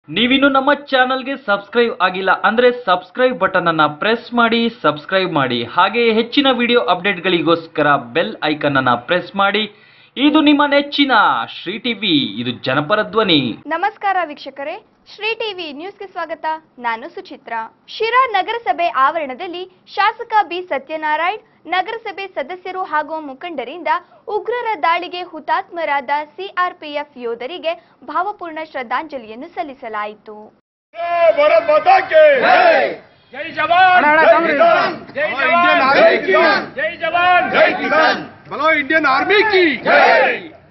ನೀವಿನ್ನು ನಮ್ಮ ಚಾನಲ್ಗೆ ಸಬ್ಸ್ಕ್ರೈಬ್ ಆಗಿಲ್ಲ ಅಂದ್ರೆ ಸಬ್ಸ್ಕ್ರೈಬ್ ಬಟನ್ ಅನ್ನ ಪ್ರೆಸ್ ಮಾಡಿ ಸಬ್ಸ್ಕ್ರೈಬ್ ಮಾಡಿ. ಹಾಗೆ ಹೆಚ್ಚಿನ ವಿಡಿಯೋ ಅಪ್ಡೇಟ್ಗಳಿಗೋಸ್ಕರ ಬೆಲ್ ಐಕನ್ ಅನ್ನ ಪ್ರೆಸ್ ಮಾಡಿ. ಇದು ನಿಮ್ಮ ನೆಚ್ಚಿನ ಶ್ರೀ ಟಿವಿ, ಇದು ಜನಪರ ಧ್ವನಿ. ನಮಸ್ಕಾರ ವೀಕ್ಷಕರೇ, ಶ್ರೀ ಟಿವಿ ನ್ಯೂಸ್ಗೆ ಸ್ವಾಗತ. ನಾನು ಸುಚಿತ್ರಾ. ಶಿರಾ ನಗರಸಭೆ ಆವರಣದಲ್ಲಿ ಶಾಸಕ ಬಿ ಸತ್ಯನಾರಾಯಣ್, ನಗರಸಭೆ ಸದಸ್ಯರು ಹಾಗೂ ಮುಖಂಡರಿಂದ ಉಗ್ರರ ದಾಳಿಗೆ ಹುತಾತ್ಮರಾದ ಸಿಆರ್ಪಿಎಫ್ ಯೋಧರಿಗೆ ಭಾವಪೂರ್ಣ ಶ್ರದ್ಧಾಂಜಲಿಯನ್ನು ಸಲ್ಲಿಸಲಾಯಿತು. जय जवान जय जवान जय किसान, बोलो इंडियन आर्मी की जय।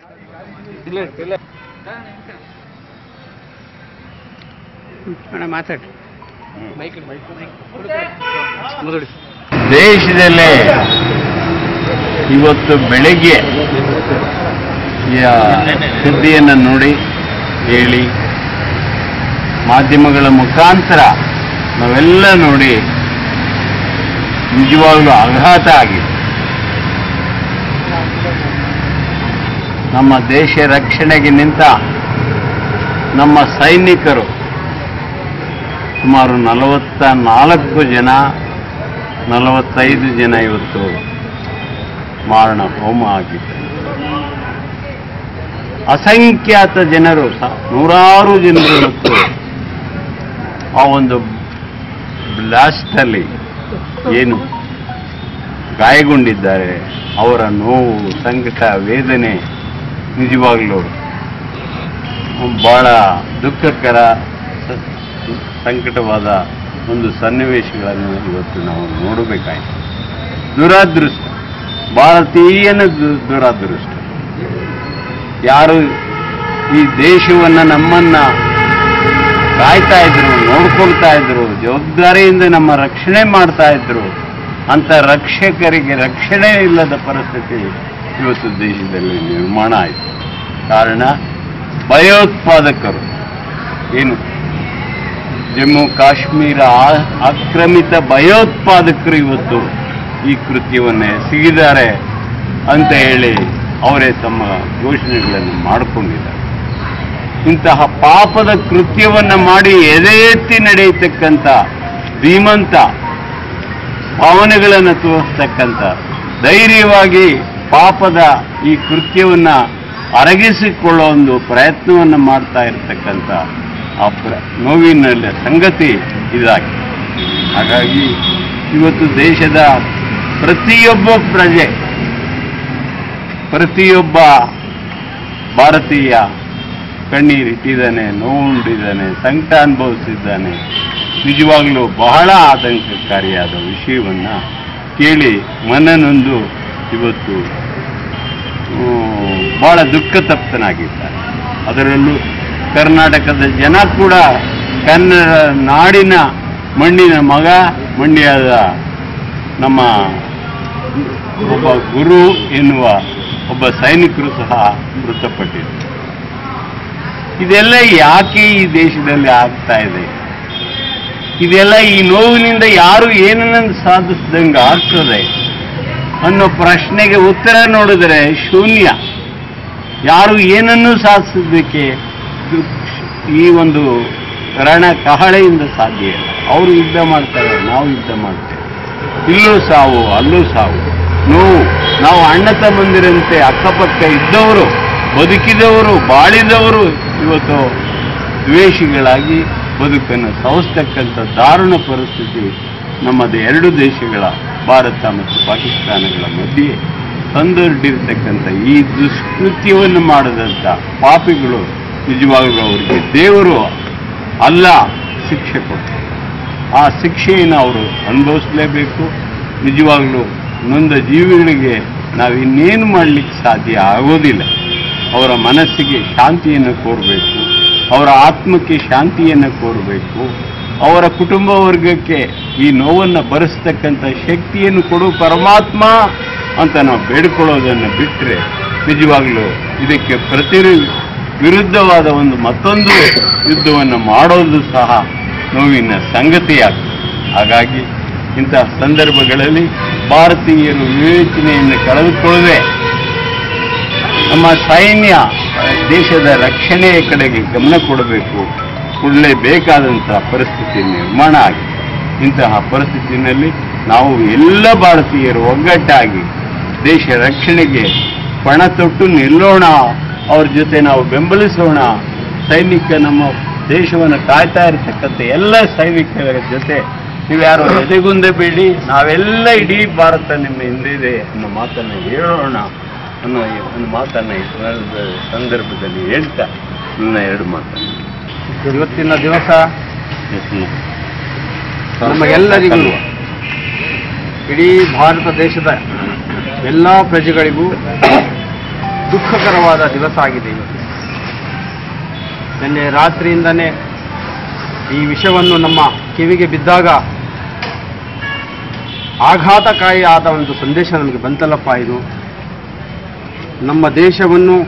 ದೇಶದಲ್ಲೇ ಇವತ್ತು ಬೆಳಗ್ಗೆ ಸುದ್ದಿಯನ್ನು ನೋಡಿ ಹೇಳಿ ಮಾಧ್ಯಮಗಳ ಮುಖಾಂತರ ನಾವೆಲ್ಲ ನೋಡಿ ನಿಜವಾಗಲೂ ಆಘಾತ ಆಗಿದೆ. ನಮ್ಮ ದೇಶ ರಕ್ಷಣೆಗೆ ನಿಂತ ನಮ್ಮ ಸೈನಿಕರು ಸುಮಾರು 44 ಜನ 45 ಜನ ಇವತ್ತು ಮಾರಣ ಹೋಮ ಆಗಿದ್ದಾರೆ. ಅಸಂಖ್ಯಾತ ಜನರು, ನೂರಾರು ಜನರು ಇವತ್ತು ಆ ಒಂದು ಬ್ಲಾಸ್ಟಲ್ಲಿ ಏನು ಗಾಯಗೊಂಡಿದ್ದಾರೆ. ಅವರ ನೋವು, ಸಂಕಟ, ವೇದನೆ ನಿಜವಾಗ್ಲೂ ಬಹಳ ದುಃಖಕರ, ಸಂಕಟವಾದ ಒಂದು ಸನ್ನಿವೇಶಗಳನ್ನು ಇವತ್ತು ನಾವು ನೋಡಬೇಕಾಯಿತು. ದುರಾದೃಷ್ಟ, ಭಾರತೀಯನ ದುರಾದೃಷ್ಟ. ಯಾರು ಈ ದೇಶವನ್ನು ನಮ್ಮನ್ನ ಕಾಯ್ತಾ ಇದ್ರು, ನೋಡ್ಕೊಳ್ತಾ ಇದ್ರು, ಜವಾಬ್ದಾರಿಯಿಂದ ನಮ್ಮ ರಕ್ಷಣೆ ಮಾಡ್ತಾ ಇದ್ರು, ಅಂತ ರಕ್ಷಕರಿಗೆ ರಕ್ಷಣೆ ಇಲ್ಲದ ಪರಿಸ್ಥಿತಿ ಇವತ್ತು ದೇಶದಲ್ಲಿ ನಿರ್ಮಾಣ ಆಯಿತು. ಕಾರಣ ಭಯೋತ್ಪಾದಕರು, ಏನು ಜಮ್ಮು ಕಾಶ್ಮೀರ ಆಕ್ರಮಿತ ಭಯೋತ್ಪಾದಕರು ಇವತ್ತು ಈ ಕೃತ್ಯವನ್ನು ಎಸಗಿದ್ದಾರೆ ಅಂತ ಹೇಳಿ ಅವರೇ ತಮ್ಮ ಘೋಷಣೆಗಳನ್ನು ಮಾಡಿಕೊಂಡಿದ್ದಾರೆ. ಇಂತಹ ಪಾಪದ ಕೃತ್ಯವನ್ನು ಮಾಡಿ ಎದೆ ಎತ್ತಿ ನಡೆಯತಕ್ಕಂಥ ಧೀಮಂತ ಭಾವನೆಗಳನ್ನು ತೋರಿಸ್ತಕ್ಕಂಥ, ಧೈರ್ಯವಾಗಿ ಪಾಪದ ಈ ಕೃತ್ಯವನ್ನು ಅರಗಿಸಿಕೊಳ್ಳೋ ಒಂದು ಪ್ರಯತ್ನವನ್ನು ಮಾಡ್ತಾ ಇರತಕ್ಕಂಥ ಆ ನೋವಿನ ಸಂಗತಿ ಇದಾಗಿದೆ. ಹಾಗಾಗಿ ಇವತ್ತು ದೇಶದ ಪ್ರತಿಯೊಬ್ಬ ಪ್ರಜೆ, ಪ್ರತಿಯೊಬ್ಬ ಭಾರತೀಯ ಕಣ್ಣೀರಿಟ್ಟಿದ್ದಾನೆ, ನೋವುಂಡಿದ್ದಾನೆ, ಸಂಕಟ ಅನುಭವಿಸಿದ್ದಾನೆ. ನಿಜವಾಗಲೂ ಬಹಳ ಆತಂಕಕಾರಿಯಾದ ವಿಷಯವನ್ನು ಕೇಳಿ ಮನನೊಂದು ಇವತ್ತು ಬಹಳ ದುಃಖ ತಪ್ತನಾಗಿದ್ದಾರೆ. ಅದರಲ್ಲೂ ಕರ್ನಾಟಕದ ಜನ ಕೂಡ ಕನ್ನಡ ನಾಡಿನ ಮಣ್ಣಿನ ಮಗ, ಮಂಡ್ಯದ ನಮ್ಮ ಒಬ್ಬ ಗುರು ಎನ್ನುವ ಒಬ್ಬ ಸೈನಿಕರು ಸಹ ಮೃತಪಟ್ಟಿದ್ದಾರೆ. ಇದೆಲ್ಲ ಯಾಕೆ ಈ ದೇಶದಲ್ಲಿ ಆಗ್ತಾ ಇದೆ? ಇದೆಲ್ಲ ಈ ನೋವಿನಿಂದ ಯಾರು ಏನನ್ನು ಸಾಧಿಸಿದಂಗೆ ಆಗ್ತದೆ ಅನ್ನೋ ಪ್ರಶ್ನೆಗೆ ಉತ್ತರ ನೋಡಿದರೆ ಶೂನ್ಯ. ಯಾರು ಏನನ್ನೂ ಸಾಧಿಸೋದಕ್ಕೆ ಈ ಒಂದು ರಣ ಕಹಳೆಯಿಂದ ಸಾಧ್ಯ ಇಲ್ಲ. ಅವರು ಯುದ್ಧ ಮಾಡ್ತಾರೆ, ನಾವು ಯುದ್ಧ ಮಾಡ್ತೇವೆ. ಇಲ್ಲೂ ಸಾವು, ಅಲ್ಲೂ ಸಾವು, ನೋವು. ನಾವು ಅಣ್ಣ ತಮ್ಮಂದಿರಂತೆ ಅಕ್ಕಪಕ್ಕ ಇದ್ದವರು, ಬದುಕಿದವರು, ಬಾಳಿದವರು ಇವತ್ತು ದ್ವೇಷಿಗಳಾಗಿ ಬದುಕನ್ನು ಸವಿಸ್ತಕ್ಕಂಥ ದಾರುಣ ಪರಿಸ್ಥಿತಿ ನಮ್ಮದು ಎರಡು ದೇಶಗಳ, ಭಾರತ ಮತ್ತು ಪಾಕಿಸ್ತಾನಗಳ ಮಧ್ಯೆ ತಂದೊಡ್ಡಿರ್ತಕ್ಕಂಥ ಈ ದುಷ್ಕೃತ್ಯವನ್ನು ಮಾಡದಂಥ ಪಾಪಿಗಳು ನಿಜವಾಗಲೂ ಅವರಿಗೆ ದೇವರು ಅಲ್ಲ ಶಿಕ್ಷೆ ಕೊಟ್ಟರು. ಆ ಶಿಕ್ಷೆಯನ್ನು ಅವರು ಅನುಭವಿಸಲೇಬೇಕು. ನಿಜವಾಗಲೂ ನೊಂದ ಜೀವಿಗಳಿಗೆ ನಾವು ಇನ್ನೇನು ಮಾಡಲಿಕ್ಕೆ ಸಾಧ್ಯ ಆಗೋದಿಲ್ಲ. ಅವರ ಮನಸ್ಸಿಗೆ ಶಾಂತಿಯನ್ನು ಕೋರಬೇಕು, ಅವರ ಆತ್ಮಕ್ಕೆ ಶಾಂತಿಯನ್ನು ಕೋರಬೇಕು, ಅವರ ಕುಟುಂಬ ವರ್ಗಕ್ಕೆ ಈ ನೋವನ್ನು ಭರಿಸ್ತಕ್ಕಂಥ ಶಕ್ತಿಯನ್ನು ಕೊಡು ಪರಮಾತ್ಮ ಅಂತ ನಾವು ಬೇಡಿಕೊಳ್ಳೋದನ್ನು ಬಿಟ್ಟರೆ ನಿಜವಾಗಲೂ ಇದಕ್ಕೆ ವಿರುದ್ಧವಾದ ಒಂದು ಮತ್ತೊಂದು ಯುದ್ಧವನ್ನು ಮಾಡೋದು ಸಹ ನೋವಿನ ಸಂಗತಿಯಾಗ್ತದೆ. ಹಾಗಾಗಿ ಇಂತಹ ಸಂದರ್ಭಗಳಲ್ಲಿ ಭಾರತೀಯರು ವಿವೇಚನೆಯನ್ನು ಕಳೆದುಕೊಳ್ಳದೆ ನಮ್ಮ ಸೈನ್ಯ ದೇಶದ ರಕ್ಷಣೆಯ ಕಡೆಗೆ ಗಮನ ಕೊಡಬೇಕು. ಕೊಡಲೇಬೇಕಾದಂಥ ಪರಿಸ್ಥಿತಿ ನಿರ್ಮಾಣ ಆಗಿದೆ. ಇಂತಹ ಪರಿಸ್ಥಿತಿಯಲ್ಲಿ ನಾವು ಎಲ್ಲ ಭಾರತೀಯರು ಒಗ್ಗಟ್ಟಾಗಿ ದೇಶ ರಕ್ಷಣೆಗೆ ಪಣ ತೊಟ್ಟು ನಿಲ್ಲೋಣ, ಅವ್ರ ಜೊತೆ ನಾವು ಬೆಂಬಲಿಸೋಣ. ನಮ್ಮ ದೇಶವನ್ನು ಕಾಯ್ತಾ ಇರತಕ್ಕಂಥ ಎಲ್ಲ ಸೈನಿಕರ ಜೊತೆ ನೀವ್ಯಾರು ಎದೆಗುಂದೆ ಬೇಡಿ, ನಾವೆಲ್ಲ ಇಡೀ ಭಾರತ ನಿಮ್ಮ ಹಿಂದಿದೆ ಅನ್ನೋ ಮಾತನ್ನು ಹೇಳೋಣ ಅನ್ನೋ ಒಂದು ಮಾತನ್ನು ಈ ಸಂದರ್ಭದಲ್ಲಿ ಹೇಳ್ತಾ ನನ್ನ ಎರಡು ಮಾತನ್ನು. ಇವತ್ತಿನ ದಿವಸ ನಮಗೆಲ್ಲರಿಗೂ, ಇಡೀ ಭಾರತ ದೇಶದ ಎಲ್ಲ ಪ್ರಜೆಗಳಿಗೂ ದುಃಖಕರವಾದ ದಿವಸ ಆಗಿದೆ. ನಿನ್ನೆ ರಾತ್ರಿಯಿಂದನೇ ಈ ವಿಷಯವನ್ನು ನಮ್ಮ ಕಿವಿಗೆ ಬಿದ್ದಾಗ ಆಘಾತಕಾರಿಯಾದ ಒಂದು ಸಂದೇಶ ನಮಗೆ ಬಂತಲ್ಲಪ್ಪ. ಇದು ನಮ್ಮ ದೇಶವನ್ನು,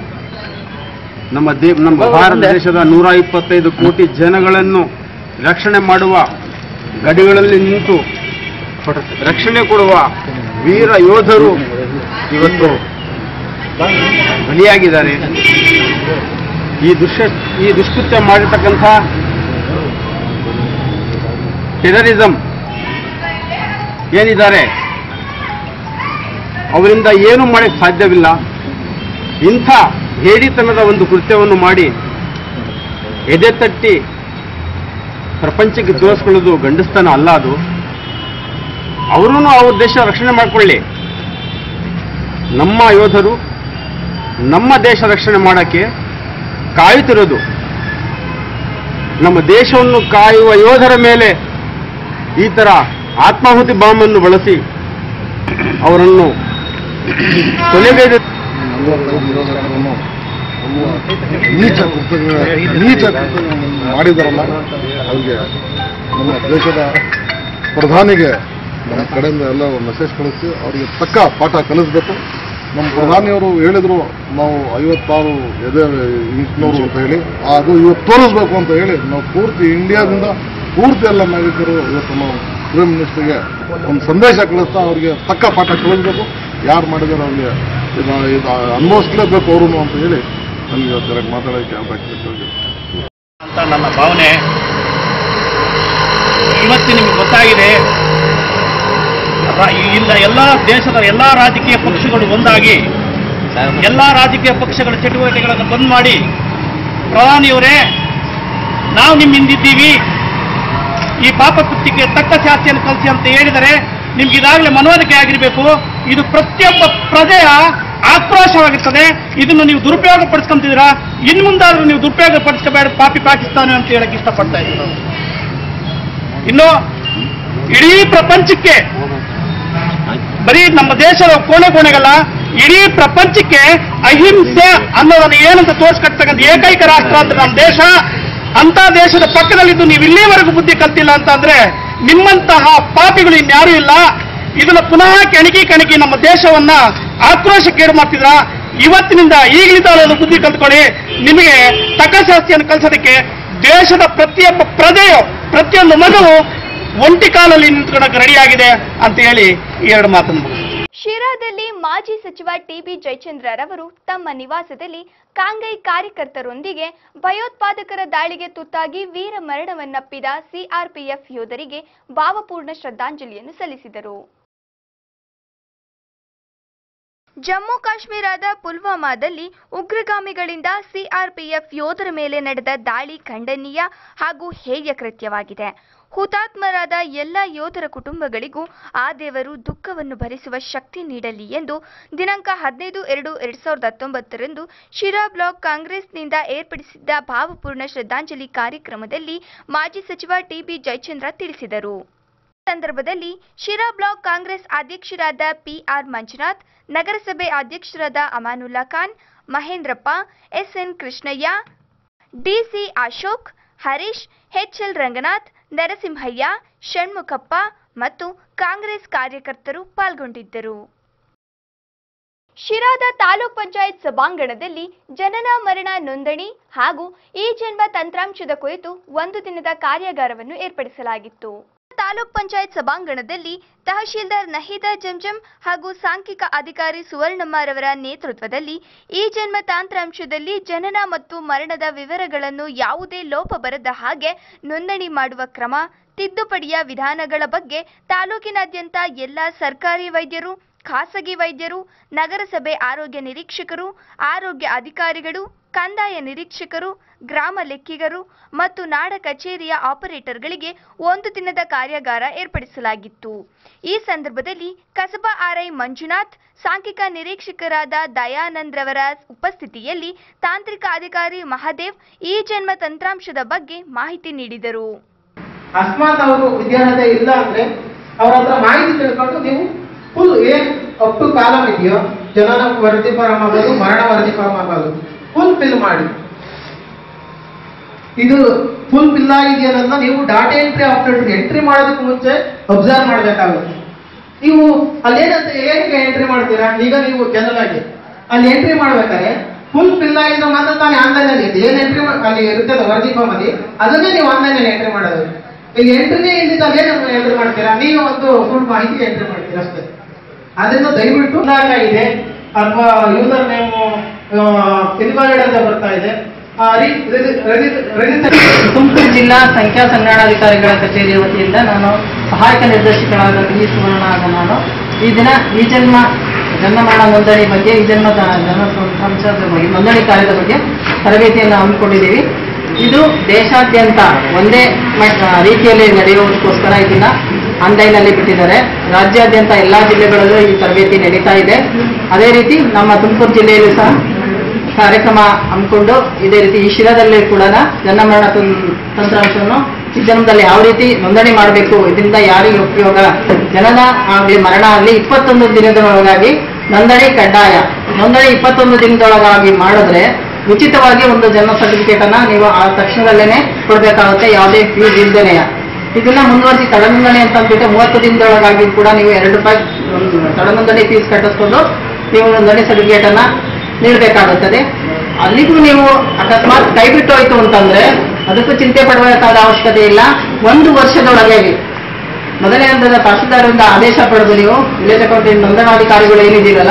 ನಮ್ಮ ಭಾರತ ದೇಶದ 125 ಕೋಟಿ ಜನಗಳನ್ನು ರಕ್ಷಣೆ ಮಾಡುವ ಗಡಿಗಳಲ್ಲಿ ನಿಂತು ರಕ್ಷಣೆ ಕೊಡುವ ವೀರ ಯೋಧರು ಇವತ್ತು ಬಲಿಯಾಗಿದ್ದಾರೆ. ಈ ದುಷ್ಕೃತ್ಯ ಮಾಡಿರ್ತಕ್ಕಂಥ ಟೆರರಿಸಂ ಏನಿದ್ದಾರೆ ಅವರಿಂದ ಏನು ಮಾಡಕ್ಕೆ ಸಾಧ್ಯವಿಲ್ಲ. ಇಂಥ ಹೇಡಿತನದ ಒಂದು ಕೃತ್ಯವನ್ನು ಮಾಡಿ ಎದೆ ತಟ್ಟಿ ಪ್ರಪಂಚಕ್ಕೆ ತೋರಿಸ್ಕೊಳ್ಳೋದು ಗಂಡಸ್ತನ ಅಲ್ಲ. ಅದು ಅವರೂ ಅವ್ರ ದೇಶ ರಕ್ಷಣೆ ಮಾಡಿಕೊಳ್ಳಿ. ನಮ್ಮ ಯೋಧರು ನಮ್ಮ ದೇಶ ರಕ್ಷಣೆ ಮಾಡೋಕ್ಕೆ ಕಾಯುತ್ತಿರೋದು. ನಮ್ಮ ದೇಶವನ್ನು ಕಾಯುವ ಯೋಧರ ಮೇಲೆ ಈ ಥರ ಆತ್ಮಾಹುತಿ ಬಾಂಬನ್ನು ಬಳಸಿ ಅವರನ್ನು ಕೊಲೆಗೈದು ನೀಚ ಮಾಡಿದಾರಲ್ಲ, ಅವ್ರಿಗೆ ನಮ್ಮ ದೇಶದ ಪ್ರಧಾನಿಗೆ ನಮ್ಮ ಕಡೆಯಿಂದ ಎಲ್ಲ ಮೆಸೇಜ್ ಕಳಿಸಿ ಅವರಿಗೆ ತಕ್ಕ ಪಾಠ ಕಲಿಸ್ಬೇಕು. ನಮ್ಮ ಪ್ರಧಾನಿಯವರು ಹೇಳಿದ್ರು ನಾವು 56 ಎದೆ ಇಂಚಿನವರು ಅಂತ ಹೇಳಿ, ಅದು ಇವತ್ತು ತೋರಿಸ್ಬೇಕು ಅಂತ ಹೇಳಿ ನಾವು ಪೂರ್ತಿ ಇಂಡಿಯಾದಿಂದ ಪೂರ್ತಿ ಎಲ್ಲ ನಾಗರಿಕರು ಇವತ್ತು ನಾವು ಪ್ರೈಮ್ ಮಿನಿಸ್ಟರ್ಗೆ ಒಂದು ಸಂದೇಶ ಕಳಿಸ್ತಾ ಅವ್ರಿಗೆ ತಕ್ಕ ಪಾಠ ಕಲಿಸ್ಬೇಕು. ಯಾರು ಮಾಡಿದಾರೆ ಅವ್ರಿಗೆ ಇದು ಅನುಭವಿಸ್ಲೇಬೇಕು ಅವರು ಅಂತ ಹೇಳಿ ನನಗೆ ಇವತ್ತು ಮಾತಾಡೋಕ್ಕೆ ಅವಕಾಶ ಅಂತ ನನ್ನ ಭಾವನೆ. ಇವತ್ತು ನಿಮಗೆ ಗೊತ್ತಾಗಿದೆ, ಎಲ್ಲ ದೇಶದ ಎಲ್ಲ ರಾಜಕೀಯ ಪಕ್ಷಗಳು ಒಂದಾಗಿ ಎಲ್ಲ ರಾಜಕೀಯ ಪಕ್ಷಗಳ ಚಟುವಟಿಕೆಗಳನ್ನು ಬಂದ್ ಮಾಡಿ, ಪ್ರಧಾನಿಯವರೇ ನಾವು ನಿಮ್ಮ ಹಿಂದಿದ್ದೀವಿ, ಈ ಪಾಪ ಕೃತ್ಯಕ್ಕೆ ತಕ್ಕ ಶಾಸ್ತಿಯನ್ನು ಕಲಿಸಿ ಅಂತ ಹೇಳಿದರೆ ನಿಮ್ಗೆ ಇದಾಗಲೇ ಮನವರಿಕೆ ಆಗಿರಬೇಕು. ಇದು ಪ್ರತಿಯೊಬ್ಬ ಪ್ರಜೆಯ ಆಕ್ರೋಶವಾಗಿರ್ತದೆ. ಇದನ್ನು ನೀವು ದುರುಪಯೋಗ ಪಡಿಸ್ಕೊಂತಿದ್ದೀರಾ. ಇನ್ನು ಮುಂದಾದ್ರೂ ನೀವು ದುರುಪಯೋಗ ಪಡಿಸ್ಕೋಬೇಡ ಪಾಪಿ ಪಾಕಿಸ್ತಾನ ಅಂತ ಹೇಳಕ್ಕೆ ಇಷ್ಟಪಡ್ತಾ ಇದ್ದೀವಿ. ಇನ್ನು ಇಡೀ ಪ್ರಪಂಚಕ್ಕೆ, ಬರೀ ನಮ್ಮ ದೇಶದ ಕೋಣೆಗಲ್ಲ, ಇಡೀ ಪ್ರಪಂಚಕ್ಕೆ ಅಹಿಂಸೆ ಅನ್ನೋದನ್ನು ಏನಂತ ತೋರಿಸ್ಕೊಡ್ತಕ್ಕಂಥ ಏಕೈಕ ರಾಷ್ಟ್ರ ಅಂದ್ರೆ ನಮ್ಮ ದೇಶ. ಅಂತ ದೇಶದ ಪಕ್ಕದಲ್ಲಿದ್ದು ನೀವು ಇಲ್ಲಿವರೆಗೂ ಬುದ್ಧಿ ಕಲ್ತಿಲ್ಲ ಅಂತಂದ್ರೆ ನಿಮ್ಮಂತಹ ಪಾಪಿಗಳು ಇನ್ಯಾರೂ ಇಲ್ಲ. ಇದನ್ನ ಪುನಃ ಕೆಣಕಿ ನಮ್ಮ ದೇಶವನ್ನ ಆಕ್ರೋಶಕ್ಕೇಡು ಮಾಡ್ತಿದ್ರ. ಇವತ್ತಿನಿಂದ ಈಗಲಿಂದ ಬುದ್ಧಿ ಕಲ್ತ್ಕೊಳ್ಳಿ. ನಿಮಗೆ ತಕ್ಕ ಶಾಸ್ತಿಯನ್ನು ಕಲಿಸೋದಕ್ಕೆ ದೇಶದ ಪ್ರತಿಯೊಬ್ಬ ಪ್ರಜೆಯು, ಪ್ರತಿಯೊಂದು ಮಗು ಒಂಟಿ ಕಾಲಲ್ಲಿ ನಿಂತ್ಕೊಳ್ಳೋಕೆ ರೆಡಿಯಾಗಿದೆ ಅಂತ ಹೇಳಿ ಈ ಎರಡು ಮಾತನ್ನು. ಶಿರಾದಲ್ಲಿ ಮಾಜಿ ಸಚಿವ ಟಿಬಿ ಜಯಚಂದ್ರರವರು ತಮ್ಮ ನಿವಾಸದಲ್ಲಿ ಕಾಂಗೈ ಕಾರ್ಯಕರ್ತರೊಂದಿಗೆ ಭಯೋತ್ಪಾದಕರ ದಾಳಿಗೆ ತುತ್ತಾಗಿ ವೀರ ಮರಣವನ್ನಪ್ಪಿದ ಸಿಆರ್ಪಿಎಫ್ ಯೋಧರಿಗೆ ಭಾವಪೂರ್ಣ ಶ್ರದ್ಧಾಂಜಲಿಯನ್ನು ಸಲ್ಲಿಸಿದರು. ಜಮ್ಮು ಕಾಶ್ಮೀರದ ಪುಲ್ವಾಮಾದಲ್ಲಿ ಉಗ್ರಗಾಮಿಗಳಿಂದ ಸಿಆರ್ಪಿಎಫ್ ಯೋಧರ ಮೇಲೆ ನಡೆದ ದಾಳಿ ಖಂಡನೀಯ ಹಾಗೂ ಹೇಯ ಕೃತ್ಯವಾಗಿದೆ. ಹುತಾತ್ಮರಾದ ಎಲ್ಲ ಯೋಧರ ಕುಟುಂಬಗಳಿಗೂ ಆ ದೇವರು ದುಃಖವನ್ನು ಭರಿಸುವ ಶಕ್ತಿ ನೀಡಲಿ ಎಂದು ದಿನಾಂಕ 15/2/2019 ಶಿರಾ ಬ್ಲಾಕ್ ಕಾಂಗ್ರೆಸ್ನಿಂದ ಏರ್ಪಡಿಸಿದ್ದ ಭಾವಪೂರ್ಣ ಶ್ರದ್ಧಾಂಜಲಿ ಕಾರ್ಯಕ್ರಮದಲ್ಲಿ ಮಾಜಿ ಸಚಿವ ಟಿಬಿ ಜಯಚಂದ್ರ ತಿಳಿಸಿದರು. ಸಂದರ್ಭದಲ್ಲಿ ಶಿರಾ ಬ್ಲಾಕ್ ಕಾಂಗ್ರೆಸ್ ಅಧ್ಯಕ್ಷರಾದ ಪಿಆರ್ ಮಂಜುನಾಥ್, ನಗರಸಭೆ ಅಧ್ಯಕ್ಷರಾದ Amanulla Khan, Mahendrappa, SN Krishnaiah, DC Ashok, Harish, HL Ranganath, Narasimhaiah, Shanmukhappa ಮತ್ತು ಕಾಂಗ್ರೆಸ್ ಕಾರ್ಯಕರ್ತರು ಪಾಲ್ಗೊಂಡಿದ್ದರು. ಶಿರಾದ ತಾಲೂಕ್ ಪಂಚಾಯತ್ ಸಭಾಂಗಣದಲ್ಲಿ ಜನನ ಮರಣ ನೋಂದಣಿ ಹಾಗೂ ಈ ಜನ್ಮ ತಂತ್ರಾಂಶದ ಕುರಿತು ಒಂದು ದಿನದ ಕಾರ್ಯಾಗಾರವನ್ನು ಏರ್ಪಡಿಸಲಾಗಿತ್ತು. ತಾಲೂಕ್ ಪಂಚಾಯತ್ ಸಭಾಂಗಣದಲ್ಲಿ ತಹಶೀಲ್ದಾರ್ ನಹೀದಾ ಜಂಜಂ ಹಾಗೂ ಸಾಂಖ್ಯಿಕ ಅಧಿಕಾರಿ ಸುವರ್ಣಮ್ಮರವರ ನೇತೃತ್ವದಲ್ಲಿ ಈ ಜನ್ಮ ತಂತ್ರಾಂಶದಲ್ಲಿ ಜನನ ಮತ್ತು ಮರಣದ ವಿವರಗಳನ್ನು ಯಾವುದೇ ಲೋಪ ಬರದ ಹಾಗೆ ನೋಂದಣಿ ಮಾಡುವ ಕ್ರಮ, ತಿದ್ದುಪಡಿಯ ವಿಧಾನಗಳ ಬಗ್ಗೆ ತಾಲೂಕಿನಾದ್ಯಂತ ಎಲ್ಲ ಸರ್ಕಾರಿ ವೈದ್ಯರು, ಖಾಸಗಿ ವೈದ್ಯರು, ನಗರಸಭೆ ಆರೋಗ್ಯ ನಿರೀಕ್ಷಕರು, ಆರೋಗ್ಯ ಅಧಿಕಾರಿಗಳು, ಕಂದಾಯ ನಿರೀಕ್ಷಕರು, ಗ್ರಾಮ ಲೆಕ್ಕಿಗರು ಮತ್ತು ನಾಡ ಕಚೇರಿಯ ಆಪರೇಟರ್ಗಳಿಗೆ 1 ದಿನದ ಕಾರ್ಯಾಗಾರ ಏರ್ಪಡಿಸಲಾಗಿತ್ತು. ಈ ಸಂದರ್ಭದಲ್ಲಿ ಕಸಬಾ ಆರ್ಐ ಮಂಜುನಾಥ್, ಸಾಂಖ್ಯಿಕ ನಿರೀಕ್ಷಕರಾದ ದಯಾನಂದ್ ರವರ ಉಪಸ್ಥಿತಿಯಲ್ಲಿ ತಾಂತ್ರಿಕ ಅಧಿಕಾರಿ ಮಹಾದೇವ್ ಈ ಜನ್ಮ ತಂತ್ರಾಂಶದ ಬಗ್ಗೆ ಮಾಹಿತಿ ನೀಡಿದರು. ಅಕಸ್ಮಾತ್ ಅವರು ವಿದ್ಯಾರ್ಹತೆ ಇಲ್ಲ ಅಂದ್ರೆ ಅವರ ಹತ್ರ ಮಾಹಿತಿ ತಿಳ್ಕೊಂಡು ನೀವು ಫುಲ್ ಏನ್ ಅಪ್ ಟು ಕಾಲಮ್ ಇದೆಯೋ, ಜನನ ವರದಿ ಫಾರಂ ಆಗೋದು, ಮರಣ ವರದಿ ಫಾರಂ ಆಗೋದು, ಫುಲ್ ಫಿಲ್ ಮಾಡಿ. ಇದು ಫುಲ್ ಫಿಲ್ ಆಗಿದೆಯನ್ನ ನೀವು ಡಾಟಾ ಎಂಟ್ರಿ ಆಪರೇಟರ್ ಎಂಟ್ರಿ ಮಾಡೋದಕ್ಕೆ ಮುಂಚೆ ಅಬ್ಸರ್ವ್ ಮಾಡಬೇಕಾಗುತ್ತೆ. ನೀವು ಅಲ್ಲೇನಂತ ಹೇಗೆ ಎಂಟ್ರಿ ಮಾಡ್ತೀರಾ? ಈಗ ನೀವು ಜನರಲ್ ಆಗಿ ಅಲ್ಲಿ ಎಂಟ್ರಿ ಮಾಡ್ಬೇಕಾದ್ರೆ ಫುಲ್ ಫಿಲ್ ಆಗಿದ್ದ ಮಾತ್ರ ತಾನೇ ಆನ್ಲೈನ್ ಅಲ್ಲಿ ಏನ್ ಎಂಟ್ರಿ ಅಲ್ಲಿ ಇರ್ತದೆ ವರದಿ ಫಾರ್ಮ್ ಅಲ್ಲಿ, ಅದನ್ನೇ ನೀವು ಆನ್ಲೈನ್ ಅಲ್ಲಿ ಎಂಟ್ರಿ ಮಾಡೋದು. ಈಗ ಎಂಟ್ರಿನೇ ಇಲ್ಲಿದ್ದ ಅಲ್ಲೇನು ಎಂಟ್ರಿ ಮಾಡ್ತೀರಾ? ನೀವು ಒಂದು ಫುಲ್ ಮಾಹಿತಿ ಎಂಟ್ರಿ ಮಾಡ್ತೀರಾ ಅಷ್ಟೇ. ಅದನ್ನು ದಯವಿಟ್ಟು ಇದೆ ಅಥವಾ ಯೂಸರ್ ನೇಮ್ ಇನ್ವಾಲಿಡ್ ಅಂತ ಬರ್ತಾ ಇದೆ. ತುಮಕೂರು ಜಿಲ್ಲಾ ಸಂಖ್ಯಾ ಸಂಗ್ರಹಣಾಧಿಕಾರಿಗಳ ಕಚೇರಿಯ ವತಿಯಿಂದ ನಾನು ಸಹಾಯಕ ನಿರ್ದೇಶಕರಾದ ಪಿ ಸುವರ್ಣ ಆದ ನಾನು ಈ ದಿನ ಈ ಜನ್ಮ ಮರಣ ನೋಂದಣಿ ಬಗ್ಗೆ, ಈ ಜನ್ಮ ತಂತ್ರಾಂಶದ ಬಗ್ಗೆ, ನೋಂದಣಿ ಕಾರ್ಯದ ಬಗ್ಗೆ ತರಬೇತಿಯನ್ನು ಹಮ್ಮಿಕೊಂಡಿದ್ದೀವಿ. ಇದು ದೇಶಾದ್ಯಂತ ಒಂದೇ ರೀತಿಯಲ್ಲಿ ನಡೆಯುವುದಕ್ಕೋಸ್ಕರ ಇದನ್ನ ಆನ್ಲೈನಲ್ಲಿ ಬಿಟ್ಟಿದ್ದಾರೆ. ರಾಜ್ಯಾದ್ಯಂತ ಎಲ್ಲಾ ಜಿಲ್ಲೆಗಳಲ್ಲೂ ಈ ತರಬೇತಿ ನಡೀತಾ ಇದೆ. ಅದೇ ರೀತಿ ನಮ್ಮ ತುಮಕೂರು ಜಿಲ್ಲೆಯಲ್ಲೂ ಸಹ ಕಾರ್ಯಕ್ರಮ ಹಮ್ಮಿಕೊಂಡು ಇದೇ ರೀತಿ ಈ ಶಿರಾದಲ್ಲಿ ಕೂಡ ಜನ್ಮ ಮರಣ ತಂತ್ರಾಂಶವನ್ನು ಈ ಜನ್ಮದಲ್ಲಿ ಯಾವ ರೀತಿ ನೋಂದಣಿ ಮಾಡಬೇಕು, ಇದರಿಂದ ಯಾರಿಗೆ ಉಪಯೋಗ, ಜನನ ಆಗಲಿ ಮರಣ ಆಗಲಿ 21 ದಿನದೊಳಗಾಗಿ ನೋಂದಣಿ ಕಡ್ಡಾಯ. ನೋಂದಣಿ 21 ದಿನದೊಳಗಾಗಿ ಮಾಡಿದ್ರೆ ಉಚಿತವಾಗಿ ಒಂದು ಜನ್ಮ ಸರ್ಟಿಫಿಕೇಟ್ ಅನ್ನ ನೀವು ಆ ತಕ್ಷಣದಲ್ಲೇನೆ ಕೊಡಬೇಕಾಗುತ್ತೆ, ಯಾವುದೇ ಫೀಸ್ ಇಲ್ದೇನೆಯ. ಇದನ್ನ ಮುಂದುವರಿಸಿ ತಡ ನೋಂದಣಿ ಅಂತ ಅಂದ್ಬಿಟ್ಟು 30 ದಿನದೊಳಗಾಗಿ ಕೂಡ ನೀವು ₹2 ತಡ ನೋಂದಣಿ ಫೀಸ್ ಕಟ್ಟಿಸ್ಕೊಂಡು ನೀವು ನೋಂದಣಿ ಸರ್ಟಿಫಿಕೇಟ್ ಅನ್ನ ನೀಡಬೇಕಾಗುತ್ತದೆ. ಅಲ್ಲಿಗೂ ನೀವು ಅಕಸ್ಮಾತ್ ಕೈ ಬಿಟ್ಟು ಹೋಯ್ತು ಅಂತಂದ್ರೆ ಅದಕ್ಕೂ ಚಿಂತೆ ಪಡಬೇಕಾದ ಅವಶ್ಯಕತೆ ಇಲ್ಲ. 1 ವರ್ಷದೊಳಗೆ ಮೊದಲನೇ ಹಂತದ ತಹಶೀಲ್ದಾರರಿಂದ ಆದೇಶ ಪಡೆದು ನೀವು ವಿಲೇಜ್ ಅಕೌಂಟೆಂಟ್ ನೋಂದಣಾಧಿಕಾರಿಗಳು ಏನಿದ್ದೀರಲ್ಲ,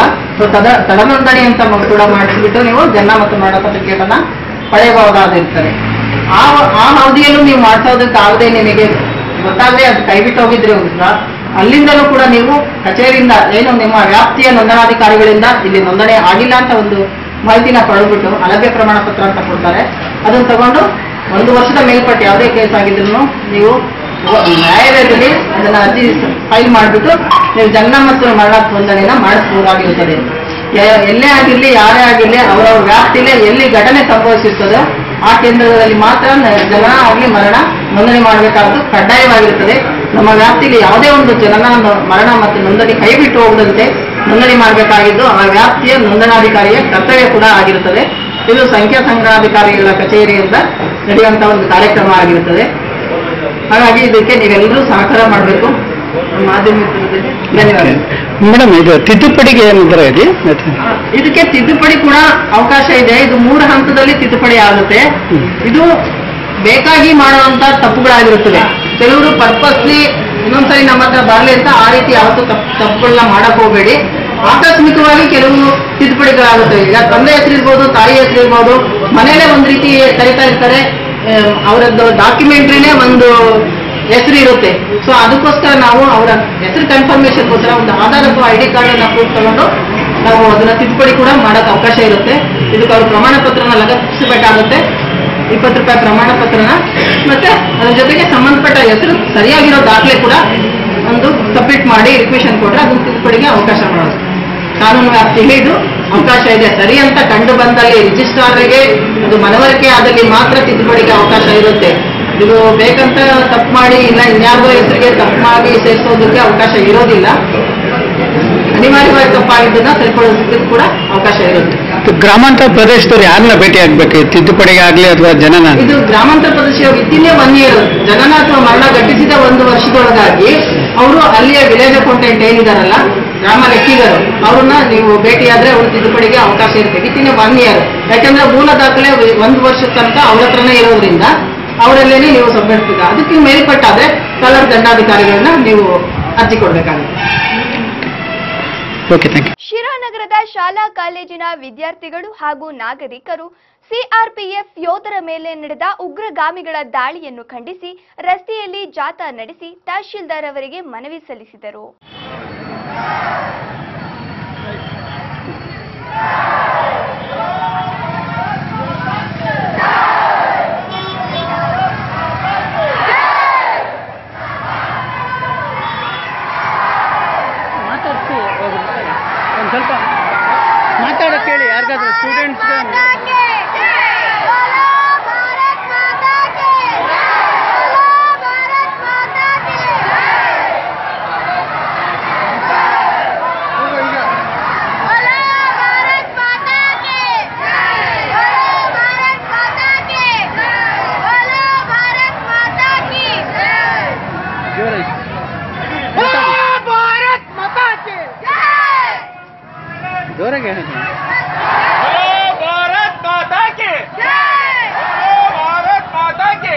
ತಡ ನೋಂದಣಿ ಅಂತ ಕೂಡ ಮಾಡಿಸ್ಬಿಟ್ಟು ನೀವು ಜನ್ಮ ಮತ್ತು ಮರಣ ಸರ್ಟಿಫಿಕೇಟ್ ಅನ್ನ ಪಡೆಯಬಹುದಾಗಿರ್ತದೆ. ಆ ಅವಧಿಯಲ್ಲೂ ನೀವು ಮಾಡಿಸೋದಕ್ಕಾಗದೆ ನಿಮಗೆ ಗೊತ್ತಾಗದೆ ಅದು ಕೈ ಬಿಟ್ಟು ಹೋಗಿದ್ರಿ ಅಂತ ಅಲ್ಲಿಂದಲೂ ಕೂಡ ನೀವು ಕಚೇರಿಯಿಂದ ಏನು ನಿಮ್ಮ ವ್ಯಾಪ್ತಿಯ ನೋಂದಣಾಧಿಕಾರಿಗಳಿಂದ ಇಲ್ಲಿ ನೋಂದಣಿ ಆಗಿಲ್ಲ ಅಂತ ಒಂದು ಮಾಹಿತಿನ ಪಡೆದ್ಬಿಟ್ಟು ಅಲಭ್ಯ ಪ್ರಮಾಣ ಪತ್ರ ಅಂತ ಕೊಡ್ತಾರೆ. ಅದನ್ನು ತಗೊಂಡು 1 ವರ್ಷದ ಮೇಲ್ಪಟ್ಟು ಯಾವುದೇ ಕೇಸ್ ಆಗಿದ್ರು ನೀವು ನ್ಯಾಯಾಲಯದಲ್ಲಿ ಅದನ್ನ ಅರ್ಜಿ ಫೈಲ್ ಮಾಡಿಬಿಟ್ಟು ನೀವು ಜನ್ಮ ಮತ್ತು ಮರಣ ನೋಂದಣಿನ ಮಾಡಿಸಬಹುದಾಗಿರುತ್ತದೆ. ಎಲ್ಲೇ ಆಗಿರ್ಲಿ, ಯಾರೇ ಆಗಿರ್ಲಿ, ಅವರವ್ರ ವ್ಯಾಪ್ತಿಯಲ್ಲಿ ಎಲ್ಲಿ ಘಟನೆ ಸಂಭವಿಸುತ್ತದೋ ಆ ಕೇಂದ್ರದಲ್ಲಿ ಮಾತ್ರ ಜನನ ಆಗಲಿ ಮರಣ ನೋಂದಣಿ ಮಾಡಬೇಕಾದ್ದು ಕಡ್ಡಾಯವಾಗಿರುತ್ತದೆ. ನಮ್ಮ ವ್ಯಾಪ್ತಿಯಲ್ಲಿ ಯಾವುದೇ ಒಂದು ಜನನ ಮರಣ ಮತ್ತು ನೋಂದಣಿ ಕೈ ಬಿಟ್ಟು ಹೋಗದಂತೆ ನೋಂದಣಿ ಮಾಡಬೇಕಾಗಿದ್ದು ಆ ವ್ಯಾಪ್ತಿಯ ನೋಂದಣಾಧಿಕಾರಿಯ ಕರ್ತವ್ಯ ಕೂಡ ಆಗಿರುತ್ತದೆ. ಇದು ಸಂಖ್ಯಾ ಸಂಗ್ರಹಾಧಿಕಾರಿಗಳ ಕಚೇರಿಯಿಂದ ನಡೆಯುವಂತಹ ಒಂದು ಕಾರ್ಯಕ್ರಮ ಆಗಿರುತ್ತದೆ. ಹಾಗಾಗಿ ಇದಕ್ಕೆ ನೀವೆಲ್ಲರೂ ಸಹಕಾರ ಮಾಡಬೇಕು. ಮಾಧ್ಯಮದಲ್ಲಿ ಧನ್ಯವಾದ. ಮೇಡಮ್, ಇದು ತಿದ್ದುಪಡಿಗೆ ಏನಿದ್ರೆ ಇದಕ್ಕೆ ತಿದ್ದುಪಡಿ ಕೂಡ ಅವಕಾಶ ಇದೆ. ಇದು 3 ಹಂತದಲ್ಲಿ ತಿದ್ದುಪಡಿ ಆಗುತ್ತೆ. ಇದು ಬೇಕಾಗಿ ಮಾಡುವಂತ ತಪ್ಪುಗಳಾಗಿರುತ್ತದೆ. ಕೆಲವರು ಪರ್ಪಸ್ಲಿ ಇನ್ನೊಂದ್ಸರಿ ನಮ್ಮ ಹತ್ರ ಬರಲಿ ಅಂತ ಆ ರೀತಿ ಯಾವತ್ತೂ ತಪ್ಪುಗಳನ್ನ ಮಾಡಕ್ ಹೋಗಬೇಡಿ. ಆಕಸ್ಮಿಕವಾಗಿ ಕೆಲವು ತಿದ್ದುಪಡಿಗಳಾಗುತ್ತೆ. ಈಗ ತಂದೆ ಹೆಸರಿರ್ಬೋದು, ತಾಯಿ ಹೆಸರಿರ್ಬೋದು, ಮನೇಲೆ ಒಂದ್ ರೀತಿ ಕರಿತಾ ಇರ್ತಾರೆ, ಅವರದ್ದು ಡಾಕ್ಯುಮೆಂಟ್ರಿನೇ ಒಂದು ಹೆಸರು ಇರುತ್ತೆ. ಸೊ ಅದಕ್ಕೋಸ್ಕರ ನಾವು ಅವರ ಹೆಸರು ಕನ್ಫರ್ಮೇಶನ್ಗೋಸ್ಕರ ಒಂದು ಆಧಾರ್ ಅಥವಾ ID ಕಾರ್ಡ್ ಅನ್ನ ಪ್ರೂಫ್ ತಗೊಂಡು ನಾವು ಅದನ್ನ ತಿದ್ದುಪಡಿ ಕೂಡ ಮಾಡಕ್ ಅವಕಾಶ ಇರುತ್ತೆ. ಇದಕ್ಕೆ ಅವರು ಪ್ರಮಾಣ ಪತ್ರನ ಲಗತ್ತಿಸಬೇಕಾಗುತ್ತೆ, ₹20 ಪ್ರಮಾಣ ಪತ್ರನ, ಮತ್ತೆ ಅದ್ರ ಜೊತೆಗೆ ಸಂಬಂಧಪಟ್ಟ ಹೆಸರು ಸರಿಯಾಗಿರೋ ದಾಖಲೆ ಕೂಡ ಒಂದು ಸಬ್ಮಿಟ್ ಮಾಡಿ ರಿಕ್ವೆಷನ್ ಕೊಟ್ರೆ ಅದನ್ನ ತಿದ್ದುಪಡಿಗೆ ಅವಕಾಶ ಮಾಡೋದು. ಕಾನೂನು ವ್ಯಾಪ್ತಿಯಲ್ಲಿ ಇದು ಅವಕಾಶ ಇದೆ. ಸರಿ ಅಂತ ಕಂಡು ಬಂದಲ್ಲಿ ರಿಜಿಸ್ಟ್ರಾರ್ಗೆ ಅದು ಮನವರಿಕೆ ಆದಲ್ಲಿ ಮಾತ್ರ ತಿದ್ದುಪಡಿಗೆ ಅವಕಾಶ ಇರುತ್ತೆ. ಇದು ಬೇಕಂತ ತಪ್ಪು ಮಾಡಿ ಇಲ್ಲ ಇನ್ಯಾವುದೋ ಹೆಸರಿಗೆ ತಪ್ಪು ಮಾಡಿ ಸೇರಿಸೋದಕ್ಕೆ ಅವಕಾಶ ಇರೋದಿಲ್ಲ. ಅನಿವಾರ್ಯವಾಗಿ ತಪ್ಪಾಗಿದ್ದನ್ನ ಸರಿಪಡಿಸೋದಕ್ಕೆ ಕೂಡ ಅವಕಾಶ ಇರುತ್ತೆ. ಗ್ರಾಮಾಂತರ ಪ್ರದೇಶದವ್ರು ಯಾರನ್ನ ಭೇಟಿ ಆಗ್ಬೇಕು ತಿದ್ದುಪಡಿಗೆ ಆಗ್ಲಿ ಅಥವಾ ಜನನ? ಇದು ಗ್ರಾಮಾಂತರ ಪ್ರದೇಶ ವಿತಿನ್ 1 ಇಯರ್ ಜನನ ಅಥವಾ ಮರಣ ಘಟಿಸಿದ 1 ವರ್ಷದೊಳಗಾಗಿ ಅವರು ಅಲ್ಲಿಯ ವಿಲೇಜ್ ಅಕೌಂಟೆಂಟ್ ಏನಿದಾರಲ್ಲ, ಗ್ರಾಮ ಲೆಕ್ಕಿಗರು, ಅವ್ರನ್ನ ನೀವು ಭೇಟಿಯಾದ್ರೆ ಅವ್ರ ತಿದ್ದುಪಡಿಗೆ ಅವಕಾಶ ಇರುತ್ತೆ ವಿತಿನ್ 1 ಇಯರ್. ಯಾಕಂದ್ರೆ ಮೂಲ ದಾಖಲೆ 1 ವರ್ಷದ ತನಕ ಅವ್ರ ಹತ್ರನೇ ಇರೋದ್ರಿಂದ ಅವರಲ್ಲೇನೆ ನೀವು ಸಂಬಂಧಿಸಿದ ಅದಕ್ಕೆ ಮೇಲ್ಪಟ್ಟಾದ್ರೆ ತಾಲೂಕು ದಂಡಾಧಿಕಾರಿಗಳನ್ನ ನೀವು ಅರ್ಜಿ ಕೊಡಬೇಕಾಗುತ್ತೆ. Okay, thank you. ಶಿರಾನಗರದ ಶಾಲಾ ಕಾಲೇಜಿನ ವಿದ್ಯಾರ್ಥಿಗಳು ಹಾಗೂ ನಾಗರಿಕರು ಸಿಆರ್ಪಿಎಫ್ ಯೋಧರ ಮೇಲೆ ನಡೆದ ಉಗ್ರಗಾಮಿಗಳ ದಾಳಿಯನ್ನು ಖಂಡಿಸಿ ರಸ್ತೆಯಲ್ಲಿ ಜಾಥಾ ನಡೆಸಿ ತಹಶೀಲ್ದಾರ್ ಅವರಿಗೆ ಮನವಿ ಸಲ್ಲಿಸಿದರು. ಒಂದು ಸ್ವಲ್ಪ ಮಾತಾಡಕ್ಕೆ ಹೇಳಿ ಯಾರಿಗಾದ್ರೂ ಸ್ಟೂಡೆಂಟ್ಸ್. ಜೋರಾಗಿ ಭಾರತ್ ಮಾತಾ ಕಿ ಭಾರತ್ ಮಾತಾ ಕಿ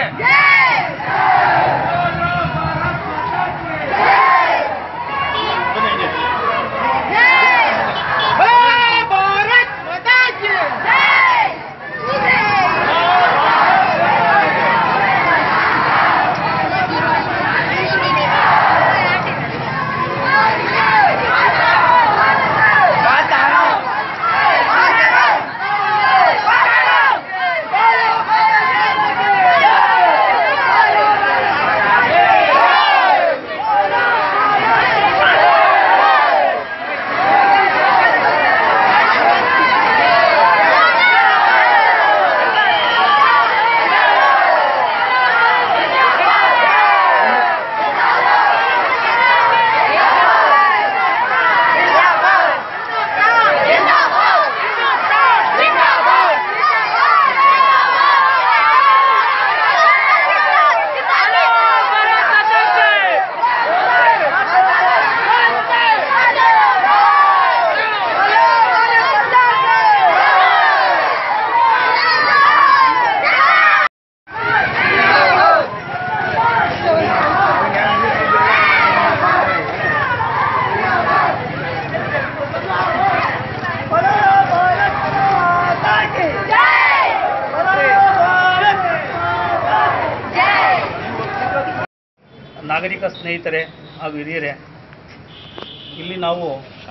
ನಾಗರಿಕ ಸ್ನೇಹಿತರೆ ಹಾಗೂ ಹಿರಿಯರೇ, ಇಲ್ಲಿ ನಾವು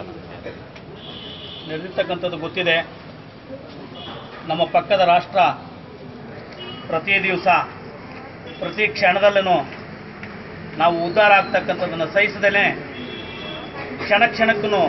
ನಡೆದಿರ್ತಕ್ಕಂಥದ್ದು ಗೊತ್ತಿದೆ. ನಮ್ಮ ಪಕ್ಕದ ರಾಷ್ಟ್ರ ಪ್ರತಿ ದಿವಸ ಪ್ರತಿ ಕ್ಷಣದಲ್ಲೂ ನಾವು ಉದ್ಧಾರ ಆಗ್ತಕ್ಕಂಥದ್ದನ್ನು ಸಹಿಸದೇ ಕ್ಷಣ ಕ್ಷಣಕ್ಕೂ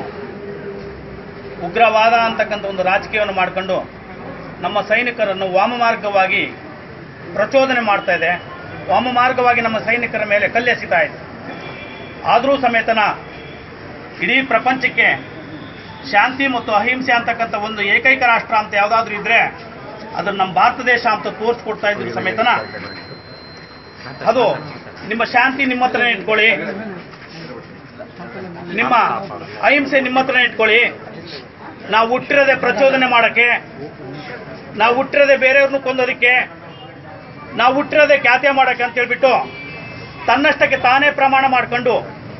ಉಗ್ರವಾದ ಅಂತಕ್ಕಂಥ ಒಂದು ರಾಜಕೀಯವನ್ನು ಮಾಡಿಕೊಂಡು ನಮ್ಮ ಸೈನಿಕರನ್ನು ವಾಮಮಾರ್ಗವಾಗಿ ಪ್ರಚೋದನೆ ಮಾಡ್ತಾ ಇದೆ. ವಾಮಮಾರ್ಗವಾಗಿ ನಮ್ಮ ಸೈನಿಕರ ಮೇಲೆ ಕಲ್ಲೆಸಿತಾ ಇದೆ. ಆದರೂ ಸಮೇತನ ಇಡೀ ಪ್ರಪಂಚಕ್ಕೆ ಶಾಂತಿ ಮತ್ತು ಅಹಿಂಸೆ ಅಂತಕ್ಕಂಥ ಒಂದು ಏಕೈಕ ರಾಷ್ಟ್ರ ಅಂತ ಯಾವುದಾದ್ರೂ ಇದ್ರೆ ಅದನ್ನು ನಮ್ಮ ಭಾರತ ದೇಶ ಅಂತ ತೋರಿಸ್ಕೊಡ್ತಾ ಇದ್ರು ಸಮೇತನ ಅದು ನಿಮ್ಮ ಶಾಂತಿ ನಿಮ್ಮ ಹತ್ರನೇ ಇಟ್ಕೊಳ್ಳಿ, ನಿಮ್ಮ ಅಹಿಂಸೆ ನಿಮ್ಮ ಹತ್ರನೇ ಇಟ್ಕೊಳ್ಳಿ. ನಾವು ಹುಟ್ಟಿರದೆ ಪ್ರಚೋದನೆ ಮಾಡೋಕ್ಕೆ, ನಾವು ಹುಟ್ಟಿರದೆ ಬೇರೆಯವ್ರನ್ನ ಕೊಂದೋದಕ್ಕೆ, ನಾವು ಹುಟ್ಟಿರದೆ ಖ್ಯಾತೆ ಮಾಡೋಕ್ಕೆ ಅಂತ ಹೇಳ್ಬಿಟ್ಟು ತನ್ನಷ್ಟಕ್ಕೆ ತಾನೇ ಪ್ರಮಾಣ ಮಾಡಿಕೊಂಡು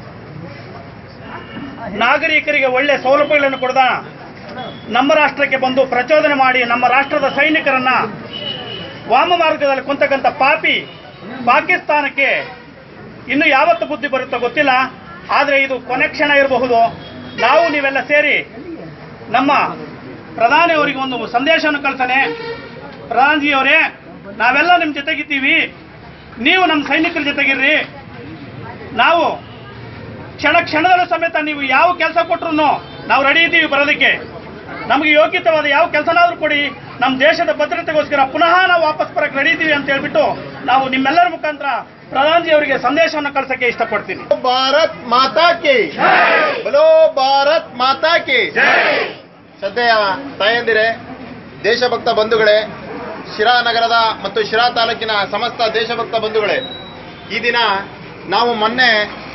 ನಾಗರಿಕರಿಗೆ ಒಳ್ಳೆ ಸೌಲಭ್ಯಗಳನ್ನು ಕೊಡದ ನಮ್ಮ ರಾಷ್ಟ್ರಕ್ಕೆ ಬಂದು ಪ್ರಚೋದನೆ ಮಾಡಿ ನಮ್ಮ ರಾಷ್ಟ್ರದ ಸೈನಿಕರನ್ನ ವಾಮ ಮಾರ್ಗದಲ್ಲಿ ಕುಂತಕ್ಕಂಥ ಪಾಪಿ ಪಾಕಿಸ್ತಾನಕ್ಕೆ ಇನ್ನು ಯಾವತ್ತು ಬುದ್ಧಿ ಬರುತ್ತೋ ಗೊತ್ತಿಲ್ಲ. ಆದರೆ ಇದು ಕೊನೆ ಕ್ಷಣ ಇರಬಹುದು. ನಾವು ನೀವೆಲ್ಲ ಸೇರಿ ನಮ್ಮ ಪ್ರಧಾನಿಯವರಿಗೆ ಒಂದು ಸಂದೇಶವನ್ನು ಕಳಿಸೋಣ. ಪ್ರಧಾನಜಿಯವರೇ, ನಾವೆಲ್ಲ ನಿಮ್ಮ ಜೊತೆಗಿದ್ದೀವಿ, ನೀವು ನಮ್ಮ ಸೈನಿಕರ ಜೊತೆಗಿರ್ರಿ. ನಾವು ಕ್ಷಣ ಕ್ಷಣದಲ್ಲೂ ಸಮೇತ ನೀವು ಯಾವ ಕೆಲಸ ಕೊಟ್ಟರು ನಾವು ರೆಡಿ ಇದ್ದೀವಿ ಬರೋದಕ್ಕೆ. ನಮಗೆ ಯೋಗ್ಯತವಾದ ಯಾವ ಕೆಲಸನಾದ್ರೂ ಕೊಡಿ, ನಮ್ಮ ದೇಶದ ಭದ್ರತೆಗೋಸ್ಕರ ಪುನಃ ನಾವು ವಾಪಸ್ ಬರಕ್ಕೆ ರೆಡಿ ಇದ್ದೀವಿ ಅಂತ ಹೇಳ್ಬಿಟ್ಟು ನಾವು ನಿಮ್ಮೆಲ್ಲರ ಮುಖಾಂತರ ಪ್ರಧಾನಜಿ ಅವರಿಗೆ ಸಂದೇಶವನ್ನು ಕಳಿಸಕ್ಕೆ ಇಷ್ಟಪಡ್ತೀನಿ. ಭಾರತ್ ಮಾತಾ ಕಿ ಬಲೋ, ಭಾರತ್ ಮಾತಾ ಕಿ. ಶ್ರದ್ಧೆಯ ತಾಯಂದಿರೇ, ದೇಶಭಕ್ತ ಬಂಧುಗಳೇ, ಶಿರಾ ನಗರದ ಮತ್ತು ಶಿರಾ ತಾಲೂಕಿನ ಸಮಸ್ತ ದೇಶಭಕ್ತ ಬಂಧುಗಳೇ, ಈ ದಿನ ನಾವು ಮೊನ್ನೆ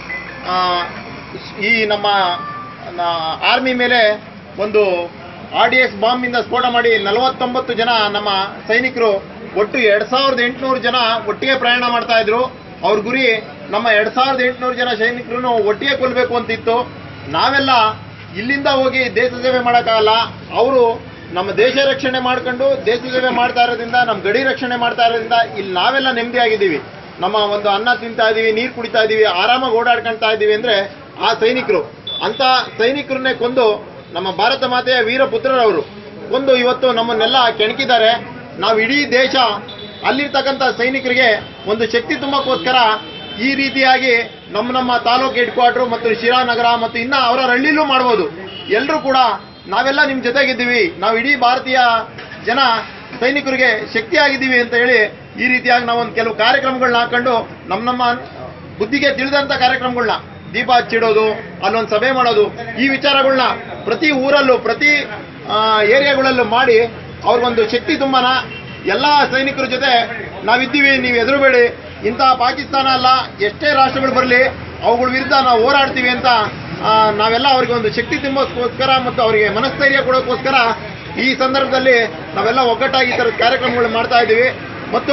ಈ ನಮ್ಮ ಆರ್ಮಿ ಮೇಲೆ ಒಂದು RDX ಬಾಂಬಿಂದ ಸ್ಫೋಟ ಮಾಡಿ 49 ಜನ ನಮ್ಮ ಸೈನಿಕರು ಒಟ್ಟು 2800 ಜನ ಒಟ್ಟಿಗೆ ಪ್ರಯಾಣ ಮಾಡ್ತಾ ಇದ್ರು. ಅವ್ರ ಗುರಿ ನಮ್ಮ 2800 ಜನ ಸೈನಿಕರನ್ನು ಒಟ್ಟಿಗೆ ಕೊಲ್ಲಬೇಕು ಅಂತಿತ್ತು. ನಾವೆಲ್ಲ ಇಲ್ಲಿಂದ ಹೋಗಿ ದೇಶ ಸೇವೆ ಮಾಡೋಕ್ಕಾಗಲ್ಲ. ಅವರು ನಮ್ಮ ದೇಶ ರಕ್ಷಣೆ ಮಾಡ್ಕೊಂಡು ದೇಶ ಸೇವೆ ಮಾಡ್ತಾ ಇರೋದ್ರಿಂದ, ನಮ್ಮ ಗಡಿ ರಕ್ಷಣೆ ಮಾಡ್ತಾ ಇರೋದ್ರಿಂದ ಇಲ್ಲಿ ನಾವೆಲ್ಲ ನೆಮ್ಮದಿಯಾಗಿದ್ದೀವಿ. ನಮ್ಮ ಒಂದು ಅನ್ನ ತಿಂತಾ ಇದ್ದೀವಿ, ನೀರು ಕುಡಿತಾ ಇದ್ದೀವಿ, ಆರಾಮಾಗಿ ಓಡಾಡ್ಕೊಳ್ತಾ ಇದ್ದೀವಿ ಅಂದರೆ ಆ ಸೈನಿಕರು. ಅಂತ ಸೈನಿಕರನ್ನೇ ಕೊಂದು ನಮ್ಮ ಭಾರತ ಮಾತೆಯ ವೀರ ಪುತ್ರರವರು ಕೊಂದು ಇವತ್ತು ನಮ್ಮನ್ನೆಲ್ಲ ಕೆಣಕಿದ್ದಾರೆ. ನಾವು ಇಡೀ ದೇಶ ಅಲ್ಲಿರ್ತಕ್ಕಂಥ ಸೈನಿಕರಿಗೆ ಒಂದು ಶಕ್ತಿ ತುಂಬಕ್ಕೋಸ್ಕರ ಈ ರೀತಿಯಾಗಿ ನಮ್ಮ ತಾಲೂಕು ಹೆಡ್ ಕ್ವಾರ್ಟರ್ ಮತ್ತು ಶಿರಾನಗರ ಮತ್ತು ಇನ್ನು ಅವರ ಹಳ್ಳಿಲೂ ಮಾಡ್ಬೋದು. ಎಲ್ಲರೂ ಕೂಡ ನಾವೆಲ್ಲ ನಿಮ್ಮ ಜೊತೆಗಿದ್ದೀವಿ, ನಾವು ಇಡೀ ಭಾರತೀಯ ಜನ ಸೈನಿಕರಿಗೆ ಶಕ್ತಿಯಾಗಿದ್ದೀವಿ ಅಂತ ಹೇಳಿ ಈ ರೀತಿಯಾಗಿ ನಾವೊಂದು ಕೆಲವು ಕಾರ್ಯಕ್ರಮಗಳನ್ನ ಹಾಕೊಂಡು ನಮ್ಮ ಬುದ್ಧಿಗೆ ತಿಳಿದಂಥ ಕಾರ್ಯಕ್ರಮಗಳನ್ನ, ದೀಪ ಹಚ್ಚಿಡೋದು, ಅಲ್ಲೊಂದು ಸಭೆ ಮಾಡೋದು, ಈ ವಿಚಾರಗಳನ್ನ ಪ್ರತಿ ಊರಲ್ಲೂ ಪ್ರತಿ ಏರಿಯಾಗಳಲ್ಲೂ ಮಾಡಿ ಅವ್ರಿಗೊಂದು ಶಕ್ತಿ ತುಂಬನ. ಎಲ್ಲ ಸೈನಿಕರ ಜೊತೆ ನಾವಿದ್ದೀವಿ, ನೀವು ಹೆದರಬೇಡಿ, ಇಂತಹ ಪಾಕಿಸ್ತಾನ ಅಲ್ಲ, ಎಷ್ಟೇ ರಾಷ್ಟ್ರಗಳು ಬರಲಿ ಅವುಗಳ ವಿರುದ್ಧ ನಾವು ಹೋರಾಡ್ತೀವಿ ಅಂತ ನಾವೆಲ್ಲ ಅವರಿಗೆ ಒಂದು ಶಕ್ತಿ ತುಂಬೋಕ್ಕೋಸ್ಕರ ಮತ್ತು ಅವರಿಗೆ ಮನಸ್ಥೈರ್ಯ ಕೊಡೋಕ್ಕೋಸ್ಕರ ಈ ಸಂದರ್ಭದಲ್ಲಿ ನಾವೆಲ್ಲ ಒಗ್ಗಟ್ಟಾಗಿ ಈ ಥರದ ಕಾರ್ಯಕ್ರಮಗಳು ಮಾಡ್ತಾ ಇದ್ದೀವಿ. ಮತ್ತು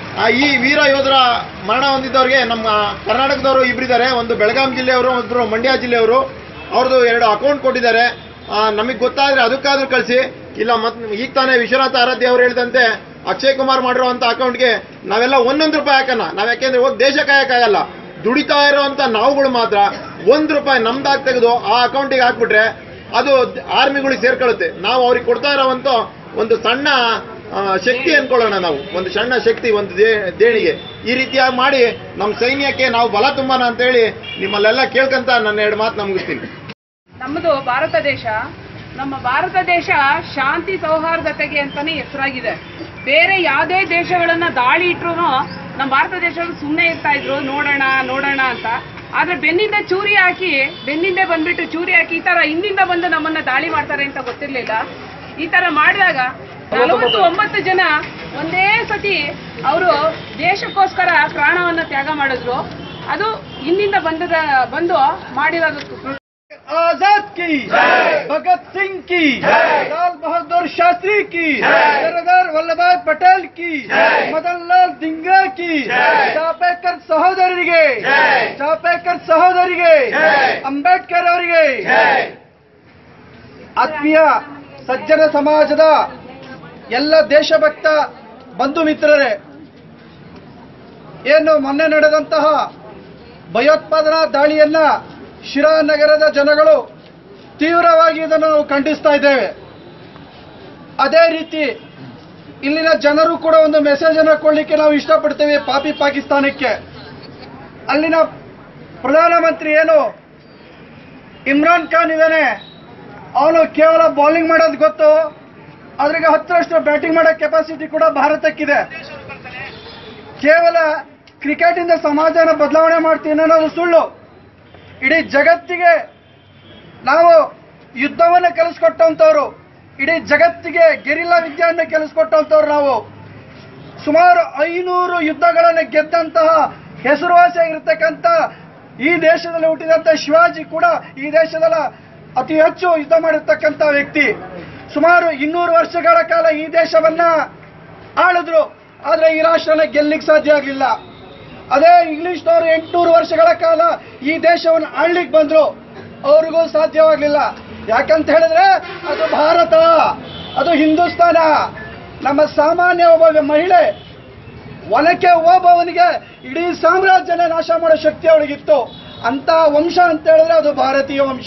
ಈ ವೀರ ಯೋಧರ ಮರಣ ಹೊಂದಿದ್ದವ್ರಿಗೆ ನಮ್ಮ ಕರ್ನಾಟಕದವರು ಇಬ್ಬರಿದ್ದಾರೆ. ಒಂದು ಬೆಳಗಾಂ ಜಿಲ್ಲೆಯವರು, ಒಬ್ಬರು ಮಂಡ್ಯ ಜಿಲ್ಲೆಯವರು. ಅವ್ರದ್ದು 2 ಅಕೌಂಟ್ ಕೊಟ್ಟಿದ್ದಾರೆ. ನಮಗೆ ಗೊತ್ತಾದರೆ ಅದಕ್ಕಾದ್ರೂ ಕಳಿಸಿ. ಇಲ್ಲ ಈಗ ತಾನೇ ವಿಶ್ವನಾಥ ಆರಾಧ್ಯ ಅವರು ಹೇಳಿದಂತೆ ಅಕ್ಷಯ್ ಕುಮಾರ್ ಮಾಡಿರುವಂಥ ಅಕೌಂಟ್ಗೆ ನಾವೆಲ್ಲ 1 ರೂಪಾಯಿ ಹಾಕೋಣ. ನಾವು ಯಾಕೆಂದ್ರೆ ಹೋಗಿ ದೇಶ ಕಾಯಕ್ಕಾಗಲ್ಲ, ದುಡಿತಾ ಇರೋವಂಥ ನಾವುಗಳು ಮಾತ್ರ 1 ರೂಪಾಯಿ ನಮ್ದಾಗಿ ತೆಗೆದು ಆ ಅಕೌಂಟಿಗೆ ಹಾಕ್ಬಿಟ್ರೆ ಅದು ಆರ್ಮಿಗಳಿಗೆ ಸೇರ್ಕೊಳ್ಳುತ್ತೆ. ನಾವು ಅವ್ರಿಗೆ ಕೊಡ್ತಾ ಇರೋವಂಥ ಒಂದು ಸಣ್ಣ ಶಕ್ತಿ ಅನ್ಕೊಳ್ಳೋಣ, ನಾವು ಒಂದು ಸಣ್ಣ ಶಕ್ತಿ, ಒಂದು ದೇಣಿಗೆ. ಈ ರೀತಿಯಾಗಿ ಮಾಡಿ ನಮ್ಮ ಸೈನ್ಯಕ್ಕೆ ನಾವು ಬಲ ತುಂಬೋಣ ಅಂತೇಳಿ ನಿಮ್ಮಲ್ಲೆಲ್ಲ ಕೇಳ್ಕೊಂತ ನನ್ನ 2 ಮಾತು ಮುಗಿಸ್ತೀನಿ. ನಮ್ಮದು ಭಾರತ ದೇಶ. ನಮ್ಮ ಭಾರತ ದೇಶ ಶಾಂತಿ ಸೌಹಾರ್ದತೆಗೆ ಅಂತಾನೆ ಹೆಸರಾಗಿದೆ. ಬೇರೆ ಯಾವುದೇ ದೇಶಗಳನ್ನ ದಾಳಿ ಇಟ್ರು ನಮ್ಮ ಭಾರತ ದೇಶಗಳು ಸುಮ್ಮನೆ ಇರ್ತಾ ಇದ್ರು, ನೋಡೋಣ ಅಂತ. ಆದ್ರೆ ಬೆನ್ನಿಂದ ಚೂರಿ ಹಾಕಿ, ಬೆನ್ನಿಂದೆ ಬಂದ್ಬಿಟ್ಟು ಚೂರಿ ಹಾಕಿ ಈ ತರ ಹಿಂದಿಂದ ಬಂದು ನಮ್ಮನ್ನ ದಾಳಿ ಮಾಡ್ತಾರೆ ಅಂತ ಗೊತ್ತಿರ್ಲಿಲ್ಲ. ಈ ತರ ಮಾಡಿದಾಗ 49 ಜನ ಒಂದೇ ಸತಿ ಅವರು ದೇಶಕ್ಕೋಸ್ಕರ ಪ್ರಾಣವನ್ನ ತ್ಯಾಗ ಮಾಡಿದ್ರು. ಅದು ಹಿಂದಿಂದ ಬಂದು ಮಾಡಿರೋದು. आजाद की भगत सिंह की लाल बहादुर शास्त्री की सरदार वल्लभ भाई पटेल की मदन लाल धिंग्रा की ಚಾಪೇಕರ್ ಸಹೋದರಿಗೆ ಅಂಬೇಡ್ಕರ್ ಅವರಿಗೆ, ಆತ್ಮೀಯ ಸಜ್ಜನ ಸಮಾಜದ ಎಲ್ಲ ದೇಶಭಕ್ತ ಬಂಧು ಮಿತ್ರರೇ, ಏನು ಮೊನ್ನೆ ನಡೆದಂತಹ ಭಯೋತ್ಪಾದನಾ ದಾಳಿಯನ್ನ ಶಿರಾನಗರದ ಜನಗಳು ತೀವ್ರವಾಗಿ ಇದನ್ನು ನಾವು ಖಂಡಿಸ್ತಾ ಇದ್ದೇವೆ. ಅದೇ ರೀತಿ ಇಲ್ಲಿನ ಜನರು ಕೂಡ ಒಂದು ಮೆಸೇಜ್ ಅನ್ನು ಕೊಡಲಿಕ್ಕೆ ನಾವು ಇಷ್ಟಪಡ್ತೇವೆ ಪಾಪಿ ಪಾಕಿಸ್ತಾನಕ್ಕೆ. ಅಲ್ಲಿನ ಪ್ರಧಾನಮಂತ್ರಿ ಏನು ಇಮ್ರಾನ್ ಖಾನ್ ಇದ್ದಾನೆ, ಅವನು ಕೇವಲ ಬೌಲಿಂಗ್ ಮಾಡೋದು ಗೊತ್ತು, ಅದ್ರಿಗೆ 10ರಷ್ಟು ಬ್ಯಾಟಿಂಗ್ ಮಾಡೋ ಕೆಪಾಸಿಟಿ ಕೂಡ ಭಾರತಕ್ಕಿದೆ. ಕೇವಲ ಕ್ರಿಕೆಟ್ ಇಂದ ಸಮಾಜನ ಬದಲಾವಣೆ ಮಾಡ್ತೀನಿ ಅನ್ನೋದು ಸುಳ್ಳು. ಇಡೀ ಜಗತ್ತಿಗೆ ನಾವು ಯುದ್ಧವನ್ನು ಕಲಿಸ್ಕೊಟ್ಟಂಥವ್ರು, ಇಡೀ ಜಗತ್ತಿಗೆ ಗೆರಿಲ್ಲಾ ವಿದ್ಯೆಯನ್ನು ಕಲಿಸ್ಕೊಟ್ಟಂಥವ್ರು ನಾವು. ಸುಮಾರು 500 ಯುದ್ಧಗಳನ್ನು ಗೆದ್ದಂತಹ ಹೆಸರುವಾಸಿಯಾಗಿರ್ತಕ್ಕಂಥ ಈ ದೇಶದಲ್ಲಿ ಹುಟ್ಟಿದಂಥ ಶಿವಾಜಿ ಕೂಡ ಈ ದೇಶದಲ್ಲಿ ಅತಿ ಹೆಚ್ಚು ಯುದ್ಧ ಮಾಡಿರ್ತಕ್ಕಂಥ ವ್ಯಕ್ತಿ. ಸುಮಾರು 200 ವರ್ಷಗಳ ಕಾಲ ಈ ದೇಶವನ್ನ ಆಳಿದ್ರು, ಆದರೆ ಈ ರಾಷ್ಟ್ರನ ಗೆಲ್ಲಿಕ್ಕೆ ಸಾಧ್ಯ ಆಗಲಿಲ್ಲ. ಅದೇ ಇಂಗ್ಲಿಷ್ನವರು 800 ವರ್ಷಗಳ ಕಾಲ ಈ ದೇಶವನ್ನು ಆಳ್ಲಿಕ್ಕೆ ಬಂದ್ರು, ಅವ್ರಿಗೂ ಸಾಧ್ಯವಾಗಲಿಲ್ಲ. ಯಾಕಂತ ಹೇಳಿದ್ರೆ ಅದು ಭಾರತ, ಅದು ಹಿಂದೂಸ್ತಾನ. ನಮ್ಮ ಸಾಮಾನ್ಯ ಒಬ್ಬ ಮಹಿಳೆ ಒನಕೆ ಓಬವ್ವನಿಗೆ ಇಡೀ ಸಾಮ್ರಾಜ್ಯನ ನಾಶ ಮಾಡೋ ಶಕ್ತಿ ಅವಳಿಗಿತ್ತು. ಅಂತ ವಂಶ ಅಂತ ಹೇಳಿದ್ರೆ ಅದು ಭಾರತೀಯ ವಂಶ.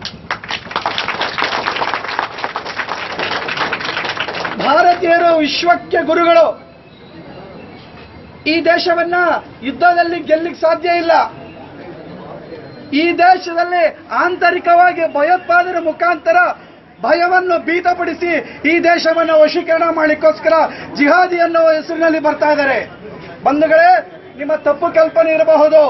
ಭಾರತೀಯರು ವಿಶ್ವಕ್ಕೆ ಗುರುಗಳು. ಈ ದೇಶವನ್ನ ಯುದ್ಧದಲ್ಲಿ ಗೆಲ್ಲಿಕ್ಕೆ ಸಾಧ್ಯ ಇಲ್ಲ. ಈ ದೇಶದಲ್ಲಿ ಆಂತರಿಕವಾಗಿ ಭಯೋತ್ಪಾದನೆ ಮುಖಾಂತರ ಭಯವನ್ನು ಭೀತಪಡಿಸಿ ಈ ದೇಶವನ್ನು ವಶೀಕರಣ ಮಾಡಲಿಕ್ಕೋಸ್ಕರ ಜಿಹಾದಿ ಅನ್ನೋ ಹೆಸರಿನಲ್ಲಿ ಬರ್ತಾ ಇದ್ದಾರೆ. ಬಂಧುಗಳೇ, ನಿಮ್ಮ ತಪ್ಪು ಕಲ್ಪನೆ ಇರಬಹುದು.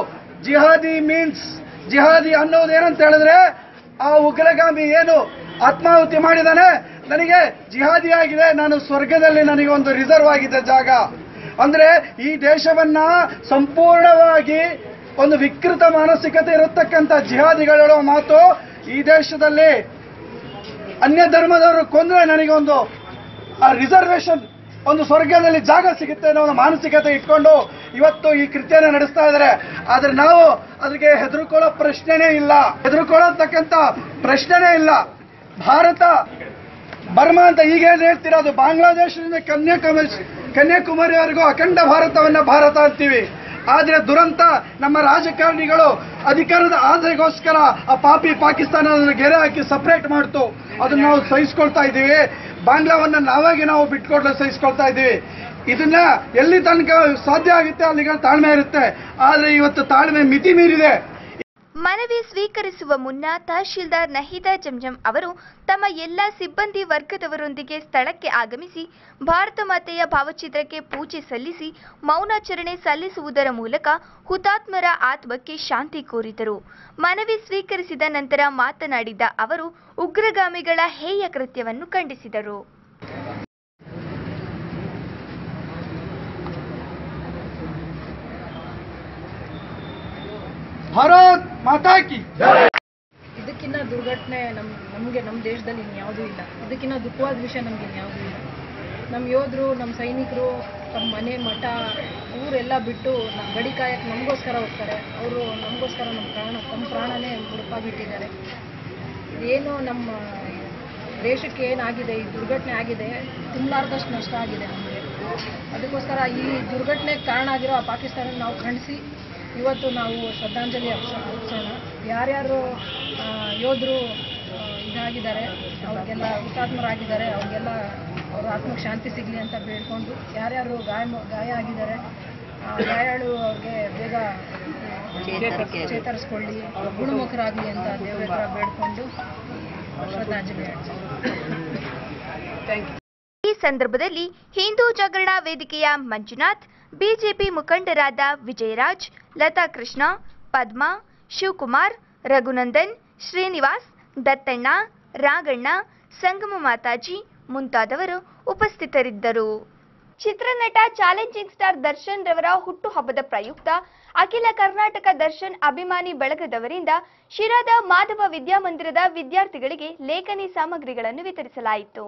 ಜಿಹಾದಿ ಅನ್ನೋದು ಏನಂತ ಹೇಳಿದ್ರೆ, ಆ ಉಗ್ರಗಾಮಿ ಏನು ಆತ್ಮಾಹುತಿ ಮಾಡಿದಾನೆ, ನನಗೆ ಜಿಹಾದಿ ಆಗಿದೆ, ನಾನು ಸ್ವರ್ಗದಲ್ಲಿ ನನಗೆ ಒಂದು ರಿಸರ್ವ್ ಆಗಿದೆ ಜಾಗ. ಅಂದ್ರೆ ಈ ದೇಶವನ್ನ ಸಂಪೂರ್ಣವಾಗಿ ಒಂದು ವಿಕೃತ ಮಾನಸಿಕತೆ ಇರತಕ್ಕಂಥ ಜಿಹಾದಿಗಳು ಹೇಳೋ ಮಾತು, ಈ ದೇಶದಲ್ಲಿ ಅನ್ಯ ಧರ್ಮದವರು ಕೊಂದ್ರೆ ನನಗೆ ಒಂದು ರಿಸರ್ವೇಶನ್ ಒಂದು ಸ್ವರ್ಗದಲ್ಲಿ ಜಾಗ ಸಿಗುತ್ತೆ ಅನ್ನೋ ಒಂದು ಮಾನಸಿಕತೆ ಇಟ್ಕೊಂಡು ಇವತ್ತು ಈ ಕೃತ್ಯನ ನಡೆಸ್ತಾ ಇದ್ದಾರೆ. ಆದ್ರೆ ನಾವು ಅದಕ್ಕೆ ಹೆದರ್ಕೊಳ್ಳೋ ಪ್ರಶ್ನೆನೇ ಇಲ್ಲ, ಹೆದರ್ಕೊಳ್ಳತಕ್ಕಂಥ ಪ್ರಶ್ನೆನೇ ಇಲ್ಲ. ಭಾರತ ಬರ್ಮಾ ಅಂತ ಈಗೇನು ಹೇಳ್ತಿರೋದು, ಬಾಂಗ್ಲಾದೇಶದಿಂದ ಕನ್ಯಾಕುಮಾರಿವರೆಗೂ ಅಖಂಡ ಭಾರತವನ್ನ ಭಾರತ ಅಂತೀವಿ. ಆದ್ರೆ ದುರಂತ ನಮ್ಮ ರಾಜಕಾರಣಿಗಳು ಅಧಿಕಾರದ ಆಸೆಗೋಸ್ಕರ ಆ ಪಾಪಿ ಪಾಕಿಸ್ತಾನವನ್ನು ಗೆರೆ ಹಾಕಿ ಸಪರೇಟ್ ಮಾಡ್ತು. ಅದನ್ನ ನಾವು ಸಹಿಸ್ಕೊಳ್ತಾ ಇದ್ದೀವಿ. ಬಾಂಗ್ಲಾವನ್ನ ನಾವು ಬಿಟ್ಕೊಡ್ಲು ಸಹಿಸ್ಕೊಳ್ತಾ ಇದ್ದೀವಿ. ಇದನ್ನ ಎಲ್ಲಿ ತನಕ ಸಾಧ್ಯ ಆಗುತ್ತೆ ಅಲ್ಲಿಗೆ ತಾಳ್ಮೆ ಇರುತ್ತೆ. ಆದ್ರೆ ಇವತ್ತು ತಾಳ್ಮೆ ಮಿತಿ ಮೀರಿದೆ. ಮನವಿ ಸ್ವೀಕರಿಸುವ ಮುನ್ನ ತಹಶೀಲ್ದಾರ್ ನಹೀದಾ ಜಂಜಂ ಅವರು ತಮ್ಮ ಎಲ್ಲ ಸಿಬ್ಬಂದಿ ವರ್ಗದವರೊಂದಿಗೆ ಸ್ಥಳಕ್ಕೆ ಆಗಮಿಸಿ ಭಾರತ ಮಾತೆಯ ಭಾವಚಿತ್ರಕ್ಕೆ ಪೂಜೆ ಸಲ್ಲಿಸಿ ಮೌನಾಚರಣೆ ಸಲ್ಲಿಸುವುದರ ಮೂಲಕ ಹುತಾತ್ಮರ ಆತ್ಮಕ್ಕೆ ಶಾಂತಿ ಕೋರಿದರು. ಮನವಿ ಸ್ವೀಕರಿಸಿದ ನಂತರ ಮಾತನಾಡಿದ ಅವರು ಉಗ್ರಗಾಮಿಗಳ ಹೇಯ ಕೃತ್ಯವನ್ನು ಖಂಡಿಸಿದರು. ಭಾರತ್ ಮಾತಾ ಕಿ ಇದಕ್ಕಿಂತ ದುರ್ಘಟನೆ ನಮ್ಮ ದೇಶದಲ್ಲಿ ಇನ್ಯಾವುದೂ ಇಲ್ಲ. ಇದಕ್ಕಿಂತ ದುಃಖವಾದ ವಿಷಯ ನಮ್ಗೆ ಇನ್ಯಾವುದೂ ಇಲ್ಲ. ನಮ್ಮ ಯೋಧರು, ನಮ್ಮ ಸೈನಿಕರು ತಮ್ಮ ಮನೆ ಮಠ ಊರೆಲ್ಲ ಬಿಟ್ಟು ಗಡಿ ಕಾಯಕ್ಕೆ ನಮಗೋಸ್ಕರ ಹೋಗ್ತಾರೆ. ಅವರು ನಮಗೋಸ್ಕರ ತಮ್ಮ ಪ್ರಾಣನೇ ಮುಡುಪಾಗಿಟ್ಟಿದ್ದಾರೆ. ಏನು ನಮ್ಮ ದೇಶಕ್ಕೆ ಏನಾಗಿದೆ, ಈ ದುರ್ಘಟನೆ ಆಗಿದೆ, ತುಂಬಲಾರ್ದಷ್ಟು ನಷ್ಟ ಆಗಿದೆ ನಮಗೆ. ಅದಕ್ಕೋಸ್ಕರ ಈ ದುರ್ಘಟನೆಗೆ ಕಾರಣ ಆಗಿರೋ ಆ ಪಾಕಿಸ್ತಾನ ನಾವು ಖಂಡಿಸಿ ಇವತ್ತು ನಾವು ಶ್ರದ್ಧಾಂಜಲಿ ಅರ್ಪಿಸೋಣ. ಯಾರ್ಯಾರು ಯೋಧರು ಇದಾಗಿದ್ದಾರೆ, ಅವ್ರಿಗೆಲ್ಲ ಹುತಾತ್ಮರಾಗಿದ್ದಾರೆ, ಅವ್ರಿಗೆಲ್ಲ ಅವ್ರ ಆತ್ಮಕ್ಕೆ ಶಾಂತಿ ಸಿಗಲಿ ಅಂತ ಬೇಡ್ಕೊಂಡು, ಯಾರ್ಯಾರು ಗಾಯ ಆಗಿದ್ದಾರೆ ಗಾಯಾಳು ಅವ್ರಿಗೆ ಬೇಗ ಚೇತರಿಸ್ಕೊಳ್ಳಿ, ಗುಣಮುಖರಾಗಲಿ ಅಂತ ದೇವರ ಹತ್ರ ಬೇಡ್ಕೊಂಡು ಶ್ರದ್ಧಾಂಜಲಿ ಥ್ಯಾಂಕ್ ಯು. ಈ ಸಂದರ್ಭದಲ್ಲಿ ಹಿಂದೂ ಜಾಗರಣಾ ವೇದಿಕೆಯ ಮಂಜುನಾಥ್, ಬಿಜೆಪಿ ಮುಖಂಡರಾದ ವಿಜಯರಾಜ್, ಲತಾ ಕೃಷ್ಣ, ಪದ್ಮಾ, ಶಿವಕುಮಾರ್, ರಘುನಂದನ್, ಶ್ರೀನಿವಾಸ್, ದತ್ತಣ್ಣ, ರಾಗಣ್ಣ, ಸಂಗಮ ಮಾತಾಜಿ ಮುಂತಾದವರು ಉಪಸ್ಥಿತರಿದ್ದರು. ಚಿತ್ರನಟ ಚಾಲೆಂಜಿಂಗ್ ಸ್ಟಾರ್ ದರ್ಶನ್ ರವರ ಹುಟ್ಟುಹಬ್ಬದ ಪ್ರಯುಕ್ತ ಅಖಿಲ ಕರ್ನಾಟಕ ದರ್ಶನ್ ಅಭಿಮಾನಿ ಬಳಗದವರಿಂದ ಶಿರಾದ ಮಾಧವ ವಿದ್ಯಾಮಂದಿರದ ವಿದ್ಯಾರ್ಥಿಗಳಿಗೆ ಲೇಖನಿ ಸಾಮಗ್ರಿಗಳನ್ನು ವಿತರಿಸಲಾಯಿತು.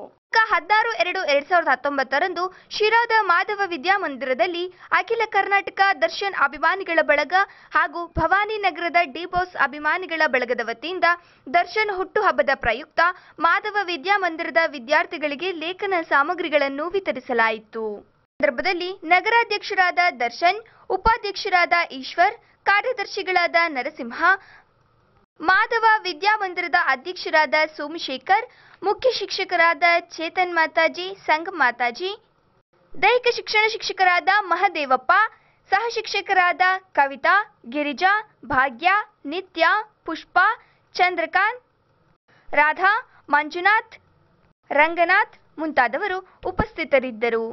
16/2/2019 ಶಿರಾದ ಮಾಧವ ವಿದ್ಯಾಮಂದಿರದಲ್ಲಿ ಅಖಿಲ ಕರ್ನಾಟಕ ದರ್ಶನ್ ಅಭಿಮಾನಿಗಳ ಬಳಗ ಹಾಗೂ ಭವಾನಿ ನಗರದ ಡಿಬಾಸ್ ಅಭಿಮಾನಿಗಳ ಬಳಗದ ವತಿಯಿಂದ ದರ್ಶನ್ ಹುಟ್ಟುಹಬ್ಬದ ಪ್ರಯುಕ್ತ ಮಾಧವ ವಿದ್ಯಾಮಂದಿರದ ವಿದ್ಯಾರ್ಥಿಗಳಿಗೆ ಲೇಖನ ಸಾಮಗ್ರಿಗಳನ್ನು ವಿತರಿಸಲಾಯಿತು. ಸಂದರ್ಭದಲ್ಲಿ ನಗರಾಧ್ಯಕ್ಷರಾದ ದರ್ಶನ್, ಉಪಾಧ್ಯಕ್ಷರಾದ ಈಶ್ವರ್, ಕಾರ್ಯದರ್ಶಿಗಳಾದ ನರಸಿಂಹ, ಮಾಧವ ವಿದ್ಯಾಮಂದಿರದ ಅಧ್ಯಕ್ಷರಾದ ಸೋಮಶೇಖರ್, ಮುಖ್ಯ ಶಿಕ್ಷಕರಾದ ಚೇತನ್ ಮಾತಾಜಿ, ಸಂಗಮ್ ಮಾತಾಜಿ, ದೈಹಿಕ ಶಿಕ್ಷಣ ಶಿಕ್ಷಕರಾದ ಮಹದೇವಪ್ಪ, ಸಹ ಶಿಕ್ಷಕರಾದ ಕವಿತಾ, ಗಿರಿಜಾ, ಭಾಗ್ಯ, ನಿತ್ಯ, ಪುಷ್ಪ, ಚಂದ್ರಕಾಂತ್, ರಾಧಾ, ಮಂಜುನಾಥ್, ರಂಗನಾಥ್ ಮುಂತಾದವರು ಉಪಸ್ಥಿತರಿದ್ದರು.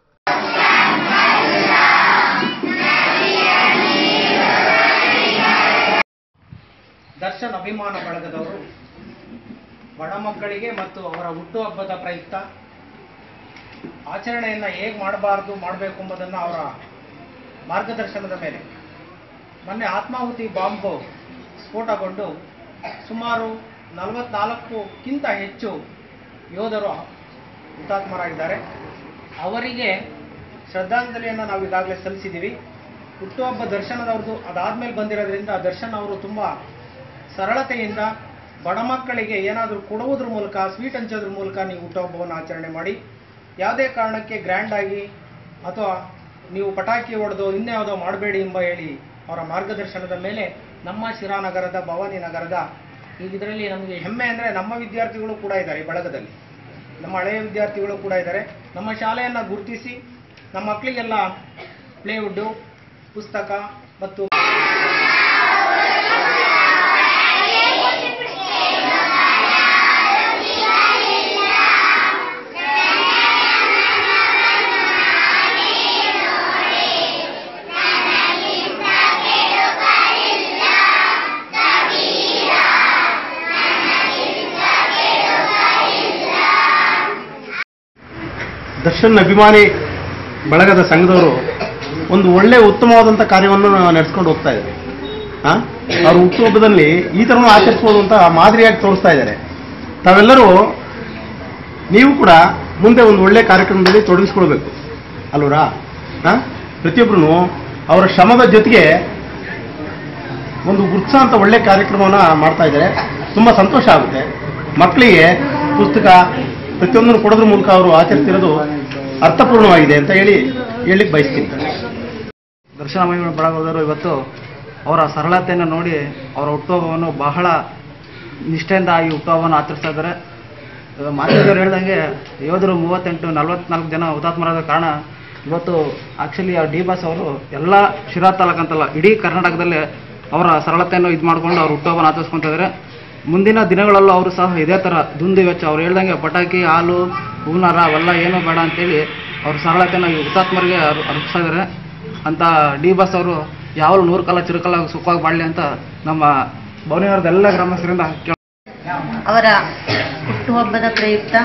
ದರ್ಶನ್ ಅಭಿಮಾನ ಬಳಗದವರು ಬಡ ಮಕ್ಕಳಿಗೆ ಮತ್ತು ಅವರ ಹುಟ್ಟುಹಬ್ಬದ ಪ್ರಯುಕ್ತ ಆಚರಣೆಯನ್ನು ಹೇಗೆ ಮಾಡಬೇಕು ಎಂಬುದನ್ನು ಅವರ ಮಾರ್ಗದರ್ಶನದ ಮೇಲೆ ಮೊನ್ನೆ ಆತ್ಮಾಹುತಿ ಬಾಂಬ್ ಸ್ಫೋಟಗೊಂಡು ಸುಮಾರು 44ಕ್ಕಿಂತ ಹೆಚ್ಚು ಯೋಧರು ಹುತಾತ್ಮರಾಗಿದ್ದಾರೆ. ಅವರಿಗೆ ಶ್ರದ್ಧಾಂಜಲಿಯನ್ನು ನಾವು ಈಗಾಗಲೇ ಸಲ್ಲಿಸಿದ್ದೀವಿ. ಹುಟ್ಟುಹಬ್ಬ ದರ್ಶನದವ್ರದ್ದು ಅದಾದಮೇಲೆ ಬಂದಿರೋದ್ರಿಂದ ದರ್ಶನ್ ಅವರು ತುಂಬ ಸರಳತೆಯಿಂದ ಬಡ ಮಕ್ಕಳಿಗೆ ಏನಾದರೂ ಕೊಡುವುದ್ರ ಮೂಲಕ, ಸ್ವೀಟ್ ಹಂಚೋದ್ರ ಮೂಲಕ ನೀವು ಹುಟ್ಟುಹಬ್ಬವನ್ನು ಆಚರಣೆ ಮಾಡಿ, ಯಾವುದೇ ಕಾರಣಕ್ಕೆ ಗ್ರ್ಯಾಂಡಾಗಿ ಅಥವಾ ನೀವು ಪಟಾಕಿ ಹೊಡೆದು ಇನ್ಯಾವುದೋ ಮಾಡಬೇಡಿ ಎಂಬ ಹೇಳಿ ಅವರ ಮಾರ್ಗದರ್ಶನದ ಮೇಲೆ ನಮ್ಮ ಶಿರಾನಗರದ, ಭವಾನಿ ನಗರದ ಇದರಲ್ಲಿ ನಮಗೆ ಹೆಮ್ಮೆ ಅಂದರೆ ನಮ್ಮ ವಿದ್ಯಾರ್ಥಿಗಳು ಕೂಡ ಇದ್ದಾರೆ ಈ ಬಳಗದಲ್ಲಿ. ನಮ್ಮ ಹಳೆಯ ವಿದ್ಯಾರ್ಥಿಗಳು ಕೂಡ ಇದ್ದಾರೆ. ನಮ್ಮ ಶಾಲೆಯನ್ನು ಗುರುತಿಸಿ ನಮ್ಮ ಮಕ್ಕಳಿಗೆಲ್ಲ ಪ್ಲೇವುಡ್ಡು, ಪುಸ್ತಕ ಮತ್ತು ದರ್ಶನ್ ಅಭಿಮಾನಿ ಬಳಗದ ಸಂಘದವರು ಒಂದು ಒಳ್ಳೆ ಉತ್ತಮವಾದಂಥ ಕಾರ್ಯವನ್ನು ನಡೆಸ್ಕೊಂಡು ಹೋಗ್ತಾ ಇದ್ದಾರೆ. ಅವ್ರ ಹುಟ್ಟುಹಬ್ಬದಲ್ಲಿ ಈ ಥರನೂ ಆಚರಿಸ್ಬೋದು ಅಂತ ಮಾದರಿಯಾಗಿ ತೋರಿಸ್ತಾ ಇದ್ದಾರೆ. ತಾವೆಲ್ಲರೂ ನೀವು ಕೂಡ ಮುಂದೆ ಒಂದು ಒಳ್ಳೆ ಕಾರ್ಯಕ್ರಮದಲ್ಲಿ ತೊಡಗಿಸ್ಕೊಳ್ಬೇಕು ಅಲ್ವರಾ? ಪ್ರತಿಯೊಬ್ಬರು ಅವರ ಶ್ರಮದ ಜೊತೆಗೆ ಒಂದು ಉತ್ಸಾಹ ಅಂತ ಒಳ್ಳೆ ಕಾರ್ಯಕ್ರಮವನ್ನು ಮಾಡ್ತಾ ಇದ್ದಾರೆ. ತುಂಬ ಸಂತೋಷ ಆಗುತ್ತೆ. ಮಕ್ಕಳಿಗೆ ಪುಸ್ತಕ ಪ್ರತಿಯೊಂದನ್ನು ಕೊಡೋದ್ರ ಮೂಲಕ ಅವರು ಆಚರಿಸ್ತಿರೋದು ಅರ್ಥಪೂರ್ಣವಾಗಿದೆ ಅಂತ ಹೇಳಿಕ್ಕೆ ಬಯಸ್ತೀನಿ. ದರ್ಶನ ಬಳಗದವರು ಇವತ್ತು ಅವರ ಸರಳತೆಯನ್ನು ನೋಡಿ ಅವರ ಹುಟ್ಟುಹಬ್ಬವನ್ನು ಬಹಳ ನಿಷ್ಠೆಯಿಂದ ಈ ಹುಟ್ಟುಹಬ್ಬವನ್ನು ಆಚರಿಸ್ತಾ ಇದ್ದಾರೆ. ಮಾಧ್ಯಮದವರು ಹೇಳ್ದಂಗೆ ಯೋಧರು 44 ಜನ ಹುತಾತ್ಮರಾದ ಕಾರಣ ಇವತ್ತು ಆ್ಯಕ್ಚುಲಿ ಡಿ ಬಾಸ್ ಅವರು ಎಲ್ಲ ಶಿರಾ ತಾಲೂಕು ಅಂತಲ್ಲ ಇಡೀ ಕರ್ನಾಟಕದಲ್ಲೇ ಅವರ ಸರಳತೆಯನ್ನು ಇದು ಮಾಡಿಕೊಂಡು ಅವ್ರು ಹುಟ್ಟುಹಬ್ಬನ ಆಚರಿಸ್ಕೊತಾ ಇದ್ದಾರೆ. ಮುಂದಿನ ದಿನಗಳಲ್ಲೂ ಅವರು ಸಹ ಇದೇ ಥರ ದುಂದು ವೆಚ್ಚ ಅವ್ರು ಹೇಳ್ದಂಗೆ ಪಟಾಕಿ ಹಾಲು ಹೂನಾರ ಅವೆಲ್ಲ ಏನೂ ಬೇಡ ಅಂತೇಳಿ ಅವ್ರ ಸರಳತೆಯನ್ನು ಈ ಹುತಾತ್ಮರಿಗೆ ಅರ್ಪಿಸ್ತಾ ಇದ್ದಾರೆ ಅಂತ ಡಿ ಬಾಸ್ ಅವರು ಯಾವಾಗಲೂ 100 ಕಾಲ ಚಿರಕಾಲ ಸುಖವಾಗಿ ಬಾಳಲಿ ಅಂತ ನಮ್ಮ ಭವನಿವಾರದ ಎಲ್ಲ ಗ್ರಾಮಸ್ಥರಿಂದ ಅವರ ಹುಟ್ಟುಹಬ್ಬದ ಪ್ರಯುಕ್ತ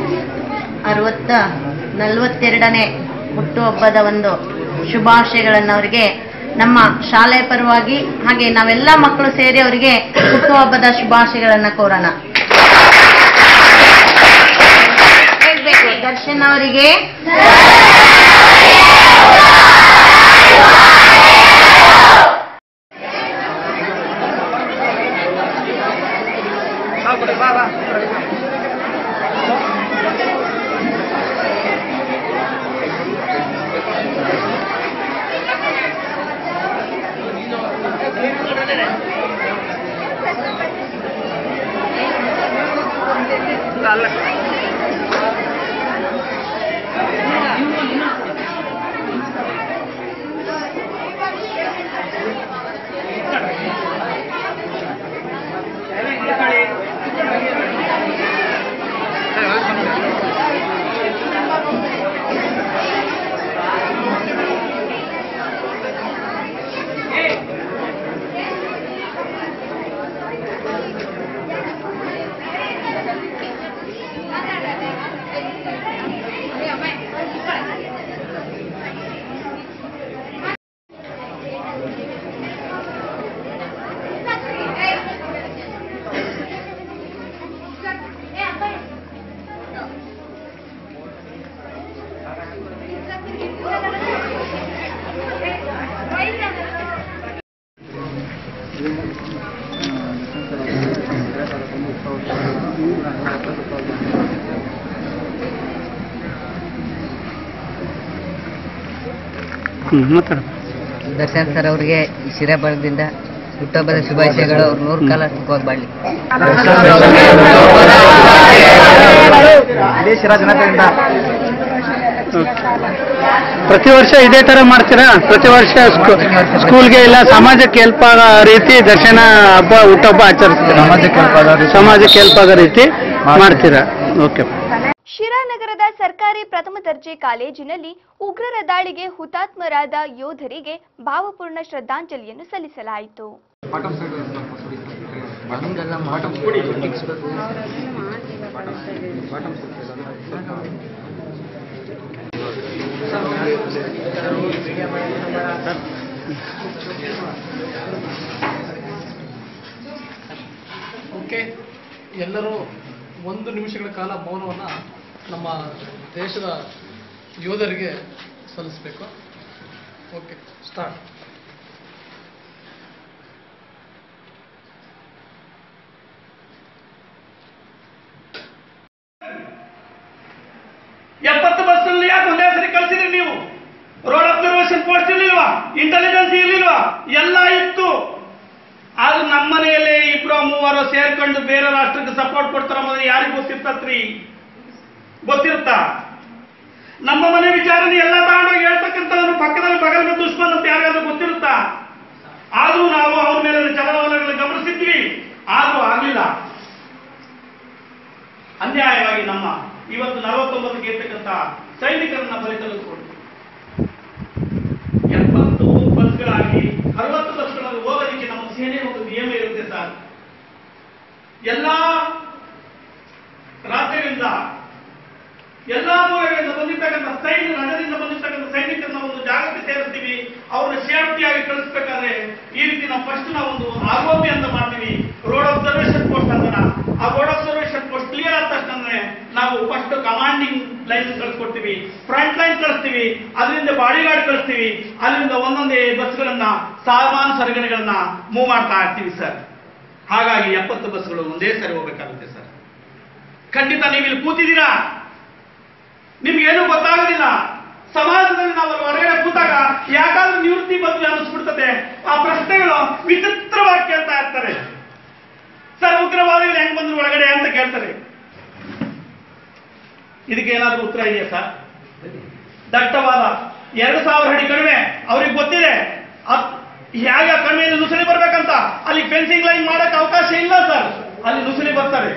42ನೇ ಹುಟ್ಟುಹಬ್ಬದ ಒಂದು ಶುಭಾಶಯಗಳನ್ನು ಅವರಿಗೆ ನಮ್ಮ ಶಾಲೆಯ ಪರವಾಗಿ ಹಾಗೆ ನಾವೆಲ್ಲ ಮಕ್ಕಳು ಸೇರಿ ಅವರಿಗೆ ಹುಟ್ಟುಹಬ್ಬದ ಶುಭಾಶಯಗಳನ್ನು ಕೋರೋಣ. ಹೇಳ್ಬೇಕು ದರ್ಶನ್ ಅವರಿಗೆ ದರ್ಶನ್ ಸರ್ ಅವರಿಗೆ ಶಿರಾ ಬಳಗದಿಂದ ಹುಟ್ಟುಹಬ್ಬದ ಶುಭಾಶಯಗಳು. ಅವ್ರು 100 ಕಾಲ ಸುಖವಾಗಿ ಬಾಳ್ಲಿ. ಶಿರಾ ಜನತೆಯಿಂದ ಪ್ರತಿ ವರ್ಷ ಇದೇ ತರ ಮಾಡ್ತೀರಾ? ಪ್ರತಿ ವರ್ಷ ಸ್ಕೂಲ್ಗೆ ಇಲ್ಲ ಸಮಾಜಕ್ಕೆ ಹೆಲ್ಪ್ ಆಗೋ ರೀತಿ ದರ್ಶನ ಹಬ್ಬ ಹುಟ್ಟುಹಬ್ಬ ಆಚರಿಸ್ತೀರಾ? ಸಮಾಜಕ್ಕೆ ಹೆಲ್ಪ್ ಆಗೋ ರೀತಿ ಮಾಡ್ತೀರಾ? ಓಕೆ. ಶಿರಾನಗರದ ಸರ್ಕಾರಿ ಪ್ರಥಮ ದರ್ಜೆ ಕಾಲೇಜಿನಲ್ಲಿ ಉಗ್ರರ ದಾಳಿಗೆ ಹುತಾತ್ಮರಾದ ಯೋಧರಿಗೆ ಭಾವಪೂರ್ಣ ಶ್ರದ್ಧಾಂಜಲಿಯನ್ನು ಸಲ್ಲಿಸಲಾಯಿತು. ಓಕೆ, ಎಲ್ಲರೂ 1 ನಿಮಿಷಗಳ ಕಾಲ ಮೌನವನ್ನು ನಮ್ಮ ದೇಶದ ಯೋಧರಿಗೆ ಸಲ್ಲಿಸಬೇಕು. Okay, start. ಬಸ್ಸಲ್ಲಿ ಯಾಕೆ ಒಂದೇ ಸರಿ ಕಳಿಸಿದ್ರಿ ನೀವು? ರೋಡ್ ಅಬ್ಸರ್ವೇಷನ್ ಪೋಸ್ಟ್ ಇರ್ಲಿಲ್ವಾ? ಇಂಟೆಲಿಜೆನ್ಸ್ ಇರ್ಲಿಲ್ವಾ? ಎಲ್ಲ ಇತ್ತು. ಆದ್ರೂ ನಮ್ಮ ಮನೆಯಲ್ಲೇ 2-3 ಸೇರ್ಕೊಂಡು ಬೇರೆ ರಾಷ್ಟ್ರಕ್ಕೆ ಸಪೋರ್ಟ್ ಕೊಡ್ತಾರ ಮೊದಲು ಯಾರಿಗೆ ಗೊತ್ತಿರ್ತತ್ರಿ? ಗೊತ್ತಿರುತ್ತಾ? ನಮ್ಮ ಮನೆ ವಿಚಾರನೆ ಎಲ್ಲ ತಗೊಂಡೋಗಿ ಹೇಳ್ತಕ್ಕಂಥವ್ರು ಪಕ್ಕದಲ್ಲಿ ಬಗಲ್ ದುಶ್ಮನ್ ಅಂತ ಯಾರಿಗಾದ್ರೂ ಗೊತ್ತಿರುತ್ತಾ? ಆದ್ರೂ ನಾವು ಅವ್ರ ಮೇಲೆ ಚಲನವಲನಗಳನ್ನು ಗಮನಿಸಿದ್ವಿ, ಆದ್ರೂ ಆಗಲಿಲ್ಲ. ಅನ್ಯಾಯವಾಗಿ ನಮ್ಮ ಇವತ್ತು 49ಗೆ ಇರ್ತಕ್ಕಂಥ ಸೈನಿಕರನ್ನ ಬಲಿ ತೆಗೆದುಕೊಂಡು 70 ಬಸ್ಗಳಾಗಿ 60 ಬಸ್ಗಳಲ್ಲಿ ಹೋಗೋದಕ್ಕೆ ನಮ್ಮ ಸೇನೆ ಒಂದು ನಿಯಮ ಇರುತ್ತೆ ಸರ್. ಎಲ್ಲಾ ರಾಜ್ಯಗಳಿಂದ ಎಲ್ಲಾ ಮೂಲೆಗಳಿಂದ ಬಂದಿರ್ತಕ್ಕಂಥ ನಗರದಿಂದ ಬಂದಿರ್ತಕ್ಕಂಥ ಸೈನಿಕರನ್ನ ಒಂದು ಜಾಗಕ್ಕೆ ಸೇರಿಸ್ತೀವಿ. ಅವ್ರನ್ನ ಸೇಫ್ಟಿಯಾಗಿ ಕಳಿಸ್ಬೇಕಾದ್ರೆ ಈ ರೀತಿ ನಾವು ಫಸ್ಟ್ ನಾವೊಂದು ಆರೋಪಿ ಅಂತ ಮಾಡ್ತೀವಿ. ರೋಡ್ ಅಬ್ಸರ್ವೇಷನ್ ಪೋಸ್ಟ್ ಅಂತ. ಆ ರೋಡ್ ಅಬ್ಸರ್ವೇಷನ್ ಪೋಸ್ಟ್ ಕ್ಲಿಯರ್ ಆದ ತಕ್ಷಣ ನಾವು ಫಸ್ಟ್ ಕಮಾಂಡಿಂಗ್ ಕೊಡ್ತೀವಿ, ಫ್ರಂಟ್ ಲೈನ್ ಕಳಿಸ್ತೀವಿ, ಅದರಿಂದ ಬಾಡಿಗಾರ್ಡ್ ಕಳಿಸ್ತೀವಿ, ಅಲ್ಲಿಂದ ಒಂದೊಂದೇ ಬಸ್ಗಳನ್ನ ಸಾಮಾನು ಸರಗಣಿಗಳನ್ನ ಮೂವ್ ಮಾಡ್ತಾ ಇರ್ತೀವಿ ಸರ್. ಹಾಗಾಗಿ 70 ಬಸ್ಗಳು ಒಂದೇ ಸರಿ ಹೋಗ್ಬೇಕಾಗುತ್ತೆ ಸರ್. ಖಂಡಿತ ನೀವು ಇಲ್ಲಿ ಕೂತಿದ್ದೀರಾ, ನಿಮ್ಗೇನು ಗೊತ್ತಾಗೋದಿಲ್ಲ. ಸಮಾಜದಲ್ಲಿ ನಾವು ಹೊರಗಡೆ ಕೂತಾಗ ಯಾಕಾದ್ರೂ ನಿವೃತ್ತಿ ಬದಲು ಅನ್ನಿಸ್ಬಿಡ್ತದೆ. ಆ ಪ್ರಶ್ನೆಗಳು ವಿಚಿತ್ರವಾಗಿ ಕೇಳ್ತಾ ಇರ್ತಾರೆ. ಸರ್, ಉಗ್ರವಾದಿಗಳು ಹೆಂಗ್ ಬಂದ್ರು ಒಳಗಡೆ ಅಂತ ಕೇಳ್ತಾರೆ. ಇದಕ್ಕೆ ಏನಾದ್ರೂ ಉತ್ತರ ಇದೆಯಾ ಸರ್? ದಟ್ಟವಾದ 2000 ಅಡಿ ಕಡಿಮೆ ಅವ್ರಿಗೆ ಗೊತ್ತಿದೆ ಹೇಗೆ ಕಡಿಮೆಯಿಂದ ನುಸುಳಿ ಬರ್ಬೇಕಂತ. ಅಲ್ಲಿ ಫೆನ್ಸಿಂಗ್ ಲೈನ್ ಮಾಡಕ್ ಅವಕಾಶ ಇಲ್ಲ ಸರ್, ಅಲ್ಲಿ ನುಸುಳಿ ಬರ್ತಾರೆ.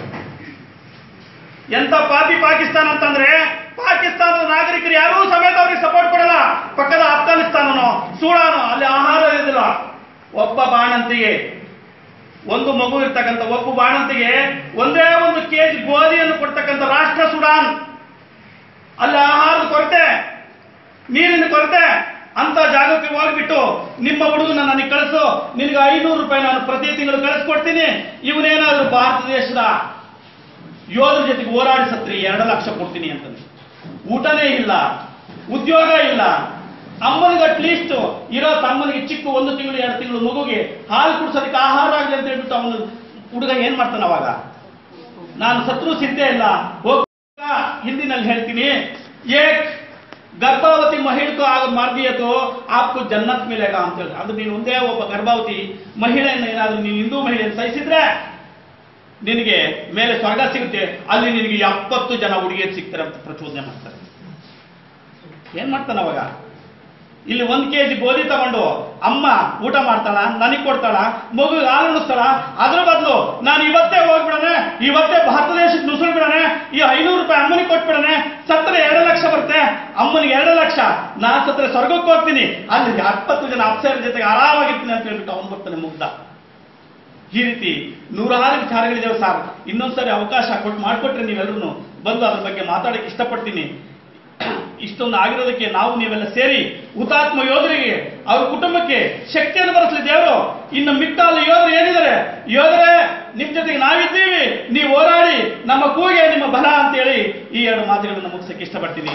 ಎಂತ ಪಾಪಿ ಪಾಕಿಸ್ತಾನ ಅಂತಂದ್ರೆ, ಪಾಕಿಸ್ತಾನದ ನಾಗರಿಕರು ಯಾರೂ ಸಮೇತ ಅವ್ರಿಗೆ ಸಪೋರ್ಟ್ ಕೊಡಲ್ಲ. ಪಕ್ಕದ ಅಫ್ಘಾನಿಸ್ತಾನನೋ ಸೂಡಾನೋ ಅಲ್ಲಿ ಆಹಾರ ಇರೋದಿಲ್ಲ. ಒಬ್ಬ ಬಾಣಂತಿಗೆ, ಒಂದು ಮಗು ಇರ್ತಕ್ಕಂಥ ಒಬ್ಬ ಬಾಣಂತಿಗೆ ಒಂದೇ 1 kg ಗೋಧಿಯನ್ನು ಕೊಡ್ತಕ್ಕಂಥ ರಾಷ್ಟ್ರ ಸುಡಾನ್. ಅಲ್ಲಿ ಆಹಾರದ ಕೊರತೆ, ನೀರಿನ ಕೊರತೆ. ಅಂತ ಜಾಗಕ್ಕೆ ಹೋಗ್ಬಿಟ್ಟು ನಿಮ್ಮ ಹುಡುಗನ ನನಗೆ ಕಳಿಸು, ನಿನಗೆ 500 ರೂಪಾಯಿ ನಾನು ಪ್ರತಿ ತಿಂಗಳು ಕಳಿಸ್ಕೊಡ್ತೀನಿ. ಇವನೇನಾದ್ರೂ ಭಾರತ ದೇಶದ ಯೋಧರ ಜೊತೆಗೆ ಹೋರಾಡಿ ಸತ್ರಿ 2 ಲಕ್ಷ ಕೊಡ್ತೀನಿ ಅಂತಂದ್ರೆ, ಊಟನೇ ಇಲ್ಲ, ಉದ್ಯೋಗ ಇಲ್ಲ. ಅಮ್ಮನಿಗೆ ಅಟ್ಲೀಸ್ಟ್ ಇರೋ ತಮ್ಮನಿಗೆ ಚಿಕ್ಕ 1 ತಿಂಗಳು 2 ತಿಂಗಳು ಮಗುಗೆ ಹಾಲು ಕುಡಿಸೋದಕ್ಕೆ ಆಹಾರ ಆಗಲಿ ಅಂತ ಹೇಳ್ಬಿಟ್ಟು ಅವನು ಹುಡುಗ ಏನ್ ಮಾಡ್ತಾನ ಅವಾಗ? ನಾನು ಸತ್ರು ಸಿದ್ಧೇ ಇಲ್ಲ. ಹಿಂದಿನಲ್ಲಿ ಹೇಳ್ತೀನಿ, ಏಕ್ ಗರ್ಭಾವತಿ ಮಹಿಳೆಗೂ ಆಗ ಮಾರ್ದಿಯತೋ ಆಪ್ಕು ಜನ್ನತ್ ಮಿಲೇಗ ಅಂತ ಹೇಳಿ. ಅಂದ್ರೆ ನೀನು ಒಂದೇ ಒಬ್ಬ ಗರ್ಭಾವತಿ ಮಹಿಳೆಯನ್ನು ಏನಾದ್ರೂ ನೀನು ಹಿಂದೂ ಮಹಿಳೆಯನ್ನು ಸಹಿಸಿದ್ರೆ ನಿನಗೆ ಮೇಲೆ ಸ್ವರ್ಗ ಸಿಗುತ್ತೆ. ಅಲ್ಲಿ ನಿನಗೆ 70 ಜನ ಹುಡುಗಿಯರು ಸಿಗ್ತಾರೆ ಅಂತ ಪ್ರಚೋದನೆ ಮಾಡ್ತಾರೆ. ಏನ್ ಮಾಡ್ತಾನ ಅವಾಗ? ಇಲ್ಲಿ 1 kg ಗೋಧಿ ತಗೊಂಡು ಅಮ್ಮ ಊಟ ಮಾಡ್ತಾಳ, ನನಗೆ ಕೊಡ್ತಾಳ, ಮಗು ಹಾಲು ಉಣಿಸ್ತಾಳ. ಅದ್ರ ಬದಲು ನಾನು ಇವತ್ತೇ ಹೋಗ್ಬಿಡನೆ, ಇವತ್ತೇ ಭಾರತ ದೇಶಕ್ಕೆ ನುಸುಳು ಬಿಡನೆ, ಈ 500 ರೂಪಾಯಿ ಅಮ್ಮನಿಗೆ ಕೊಟ್ಬಿಡನೆ, ಸತ್ತರೆ 2 ಲಕ್ಷ ಬರುತ್ತೆ. ಅಮ್ಮನಿಗೆ 2 ಲಕ್ಷ, ನಾನು ಸತ್ತರೆ ಸ್ವರ್ಗಕ್ಕೆ ಹೋಗ್ತೀನಿ, ಅಲ್ಲಿ 70 ಜನ ಅಪ್ಸರ ಜೊತೆಗೆ ಆರಾಮಾಗಿರ್ತೀನಿ ಅಂತ ಹೇಳ್ಬಿಟ್ಟು ಅವನು ಬರ್ತಾನೆ ಮುಗ್ಧ. ಈ ರೀತಿ 100 ವಿಚಾರಗಳಿದ್ದೇವೆ ಸರ್. ಇನ್ನೊಂದ್ಸರಿ ಅವಕಾಶ ಮಾಡಿಕೊಟ್ರೆ ನೀವೆಲ್ಲರೂ ಬಂದು ಅದ್ರ ಬಗ್ಗೆ ಮಾತಾಡಕ್ಕೆ ಇಷ್ಟಪಡ್ತೀನಿ. ಇಷ್ಟೊಂದು ಆಗಿರೋದಕ್ಕೆ ನಾವು ನೀವೆಲ್ಲ ಸೇರಿ ಹುತಾತ್ಮ ಯೋಧರಿಗೆ, ಅವ್ರ ಕುಟುಂಬಕ್ಕೆ ಶಕ್ತಿಯನ್ನು ಬರೆಸಲಿ ದೇವರು. ಇನ್ನು ಮಿಕ್ಕ ಅಲ್ಲಿ ಯೋಧರು ಏನಿದ್ದಾರೆ, ಯೋಧರೇ ನಿಮ್ ಜೊತೆಗೆ ನಾವಿದ್ದೀವಿ, ನೀವು ಹೋರಾಡಿ, ನಮ್ಮ ಕೂಗೆ ನಿಮ್ಮ ಬಲ ಅಂತೇಳಿ ಈ 2 ಮಾತುಗಳನ್ನು ಮುಗಿಸಕ್ಕೆ ಇಷ್ಟಪಡ್ತೀನಿ.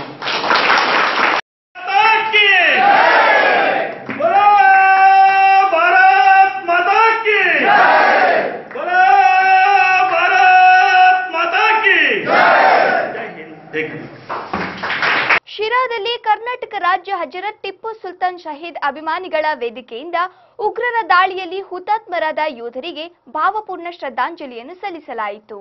ಶಿರಾದಲ್ಲಿ ಕರ್ನಾಟಕ ರಾಜ್ಯ ಹಜರತ್ ಟಿಪ್ಪು ಸುಲ್ತಾನ್ ಶಹೀದ್ ಅಭಿಮಾನಿಗಳ ವೇದಿಕೆಯಿಂದ ಉಗ್ರರ ದಾಳಿಯಲ್ಲಿ ಹುತಾತ್ಮರಾದ ಯೋಧರಿಗೆ ಭಾವಪೂರ್ಣ ಶ್ರದ್ಧಾಂಜಲಿಯನ್ನು ಸಲ್ಲಿಸಲಾಯಿತು.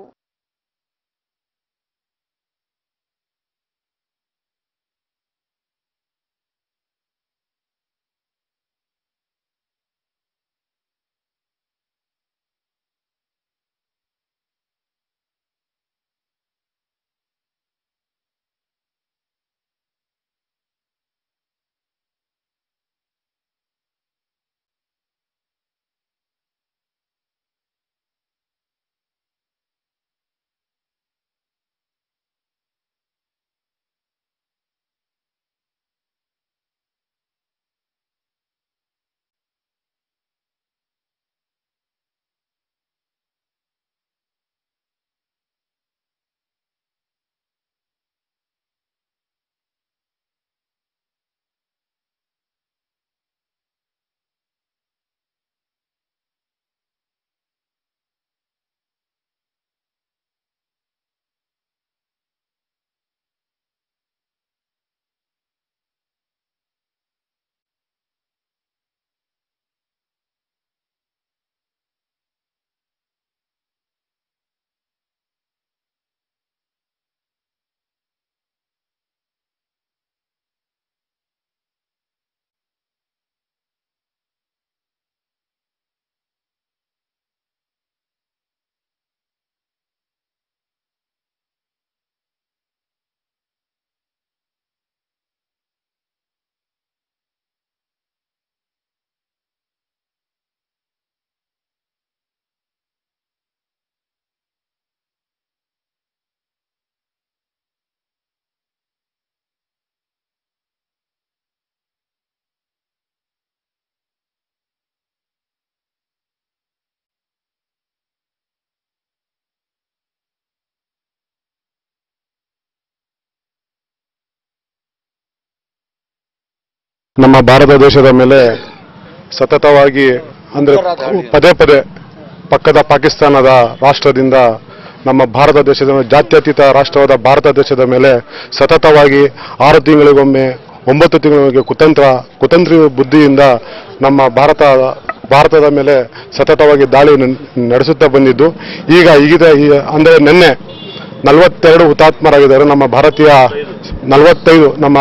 ನಮ್ಮ ಭಾರತ ದೇಶದ ಮೇಲೆ ಸತತವಾಗಿ ಅಂದರೆ ಪದೇ ಪದೇ ಪಕ್ಕದ ಪಾಕಿಸ್ತಾನದ ರಾಷ್ಟ್ರದಿಂದ ನಮ್ಮ ಭಾರತ ದೇಶದ ಜಾತ್ಯತೀತ ರಾಷ್ಟ್ರವಾದ ಭಾರತ ದೇಶದ ಮೇಲೆ ಸತತವಾಗಿ 6 ತಿಂಗಳಿಗೊಮ್ಮೆ 9 ತಿಂಗಳಿಗೆ ಕುತಂತ್ರಿ ಬುದ್ಧಿಯಿಂದ ನಮ್ಮ ಭಾರತದ ಮೇಲೆ ಸತತವಾಗಿ ದಾಳಿ ನಡೆಸುತ್ತಾ ಬಂದಿದ್ದು ಈಗ ಅಂದರೆ ನಿನ್ನೆ 42 ಹುತಾತ್ಮರಾಗಿದ್ದಾರೆ. ನಮ್ಮ 45 ನಮ್ಮ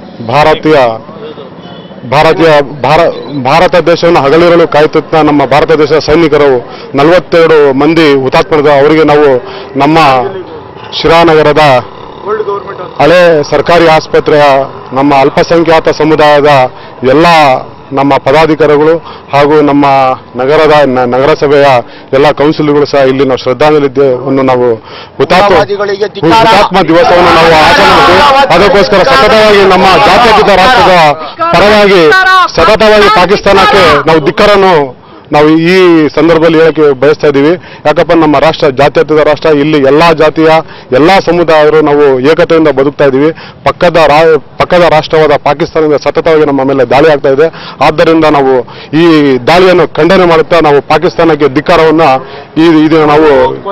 ಭಾರತ ದೇಶವನ್ನು ಹಗಲಿರಲು ಕಾಯುತ್ತಾ ನಮ್ಮ ಭಾರತ ದೇಶದ ಸೈನಿಕರು 42 ಮಂದಿ ಹುತಾತ್ಮರಾದ ಅವರಿಗೆ ನಾವು ನಮ್ಮ ಶಿರಾನಗರದ ಹಳೆ ಸರ್ಕಾರಿ ಆಸ್ಪತ್ರೆಯ ನಮ್ಮ ಅಲ್ಪಸಂಖ್ಯಾತ ಸಮುದಾಯದ ಎಲ್ಲ ನಮ್ಮ ಪದಾಧಿಕಾರಿಗಳು ಹಾಗೂ ನಮ್ಮ ನಗರಸಭೆಯ ಎಲ್ಲ ಕೌನ್ಸಿಲ್ಗಳು ಸಹ ಇಲ್ಲಿ ನಾವು ಶ್ರದ್ಧಾಂಜಲಿಯನ್ನು ನಾವು ಹುತಾತ್ಮ ದಿವಸವನ್ನು ನಾವು ಆಚರಣೆ ಮಾಡ್ತೀವಿ. ಅದಕ್ಕೋಸ್ಕರ ಸತತವಾಗಿ ನಮ್ಮ ಜಾತ್ಯತೀತ ರಾಷ್ಟ್ರದ ಪರವಾಗಿ ಸತತವಾಗಿ ಪಾಕಿಸ್ತಾನಕ್ಕೆ ನಾವು ಧಿಕ್ಕರನ್ನು ನಾವು ಈ ಸಂದರ್ಭದಲ್ಲಿ ಹೇಳಕ್ಕೆ ಬಯಸ್ತಾ ಇದ್ದೀವಿ. ಯಾಕಪ್ಪ ನಮ್ಮ ರಾಷ್ಟ್ರ ಜಾತ್ಯತೀತ ರಾಷ್ಟ್ರ, ಇಲ್ಲಿ ಎಲ್ಲಾ ಜಾತಿಯ ಎಲ್ಲಾ ಸಮುದಾಯರು ನಾವು ಏಕತೆಯಿಂದ ಬದುಕ್ತಾ ಇದ್ದೀವಿ. ಪಕ್ಕದ ರಾಷ್ಟ್ರವಾದ ಪಾಕಿಸ್ತಾನದಿಂದ ಸತತವಾಗಿ ನಮ್ಮ ಮೇಲೆ ದಾಳಿ ಆಗ್ತಾ ಇದೆ. ಆದ್ದರಿಂದ ನಾವು ಈ ದಾಳಿಯನ್ನು ಖಂಡನೆ ಮಾಡುತ್ತಾ ನಾವು ಪಾಕಿಸ್ತಾನಕ್ಕೆ ಧಿಕ್ಕಾರವನ್ನ ನಾವು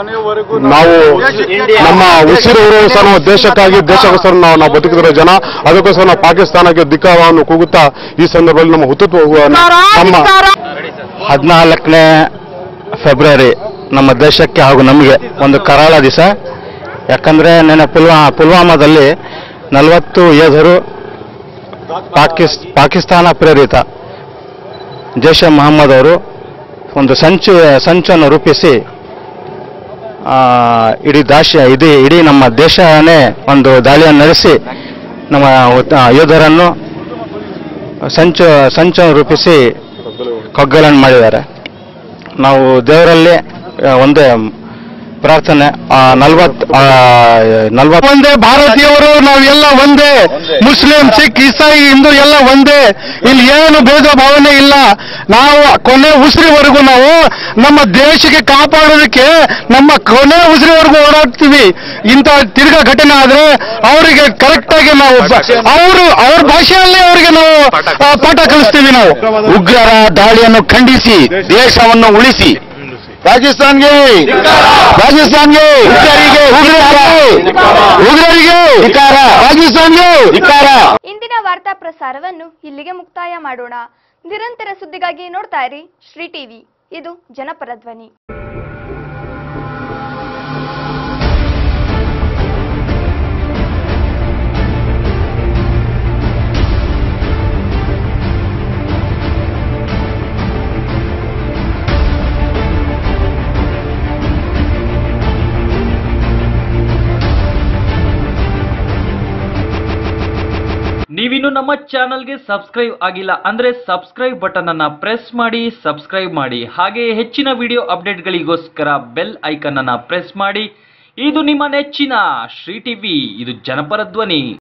ನಮ್ಮ ಉಸಿರು ಸಹ ನಾವು ದೇಶಕ್ಕಾಗಿ ದೇಶಕ್ಕೋಸ್ಕರ ನಾವು ಬದುಕಿರೋ ಜನ. ಅದಕ್ಕೋಸ್ಕರ ನಾವು ಪಾಕಿಸ್ತಾನಕ್ಕೆ ಧಿಕ್ಕಾರವನ್ನು ಕೂಗುತ್ತಾ ಈ ಸಂದರ್ಭದಲ್ಲಿ ನಮ್ಮ ನಮ್ಮ 14ನೇ ಫೆಬ್ರವರಿ ನಮ್ಮ ದೇಶಕ್ಕೆ ಹಾಗೂ ನಮಗೆ ಒಂದು ಕರಾಳ ದಿವಸ. ಯಾಕಂದ್ರೆ ನೆನ್ನೆ ಪುಲ್ವಾಮಾದಲ್ಲಿ 40 ಯೋಧರು ಪಾಕಿಸ್ತಾನ ಪ್ರೇರಿತ ಜೈಷ್ ಎ ಮೊಹಮ್ಮದ್ ಅವರು ಒಂದು ಸಂಚನ್ನು ರೂಪಿಸಿ ಇಡೀ ನಮ್ಮ ದೇಶನೇ ಒಂದು ದಾಳಿಯನ್ನು ನಡೆಸಿ ನಮ್ಮ ಯೋಧರನ್ನು ಸಂಚನ್ನು ರೂಪಿಸಿ ಕಗ್ಗಲನ್ನು ಮಾಡಿದ್ದಾರೆ. ನಾವು ದೇವರಲ್ಲಿ ಒಂದೇ ಪ್ರಾರ್ಥನೆ, 40 ಒಂದೇ ಭಾರತೀಯವರು, ನಾವೆಲ್ಲ ಒಂದೇ, ಮುಸ್ಲಿಂ, ಸಿಖ್, ಇಸಾಯಿ, ಹಿಂದೂ ಎಲ್ಲ ಒಂದೇ. ಇಲ್ಲಿ ಏನು ಭೇದ ಭಾವನೆ ಇಲ್ಲ. ನಾವು ಕೊನೆ ಉಸಿರಿವರೆಗೂ ನಾವು ನಮ್ಮ ದೇಶಕ್ಕೆ ಕಾಪಾಡೋದಕ್ಕೆ ನಮ್ಮ ಕೊನೆ ಉಸಿರಿವರೆಗೂ ಓಡಾಡ್ತೀವಿ. ಇಂಥ ತಿರ್ಗಾ ಘಟನೆ ಆದ್ರೆ ಅವರಿಗೆ ಕರೆಕ್ಟ್ ಆಗಿ ನಾವು ಅವ್ರ ಭಾಷೆಯಲ್ಲೇ ಅವರಿಗೆ ನಾವು ಪಾಠ ಕಲಿಸ್ತೀವಿ. ನಾವು ಉಗ್ರರ ದಾಳಿಯನ್ನು ಖಂಡಿಸಿ ದೇಶವನ್ನು ಉಳಿಸಿ ಪಾಕಿಸ್ತಾನ್ಗೆ ಉಗ್ರರಿಗೆ ಪಾಕಿಸ್ತಾನ್ಗೆ. ಇಂದಿನ ವಾರ್ತಾ ಪ್ರಸಾರವನ್ನು ಇಲ್ಲಿಗೆ ಮುಕ್ತಾಯ ಮಾಡೋಣ. ನಿರಂತರ ಸುದ್ದಿಗಾಗಿ ನೋಡ್ತಾ ಇರಿ ಶ್ರೀ ಟಿವಿ, ಇದು ಜನಪರ ಧ್ವನಿ. ನೀವಿನ್ನು ನಮ್ಮ ಚಾನಲ್ಗೆ ಸಬ್ಸ್ಕ್ರೈಬ್ ಆಗಿಲ್ಲ ಅಂದ್ರೆ ಸಬ್ಸ್ಕ್ರೈಬ್ ಬಟನ್ ಅನ್ನ ಪ್ರೆಸ್ ಮಾಡಿ, ಸಬ್ಸ್ಕ್ರೈಬ್ ಮಾಡಿ. ಹಾಗೆ ಹೆಚ್ಚಿನ ವಿಡಿಯೋ ಅಪ್ಡೇಟ್ಗಳಿಗೋಸ್ಕರ ಬೆಲ್ ಐಕನ್ ಅನ್ನ ಪ್ರೆಸ್ ಮಾಡಿ. ಇದು ನಿಮ್ಮ ನೆಚ್ಚಿನ ಶ್ರೀ ಟಿವಿ, ಇದು ಜನಪರ ಧ್ವನಿ.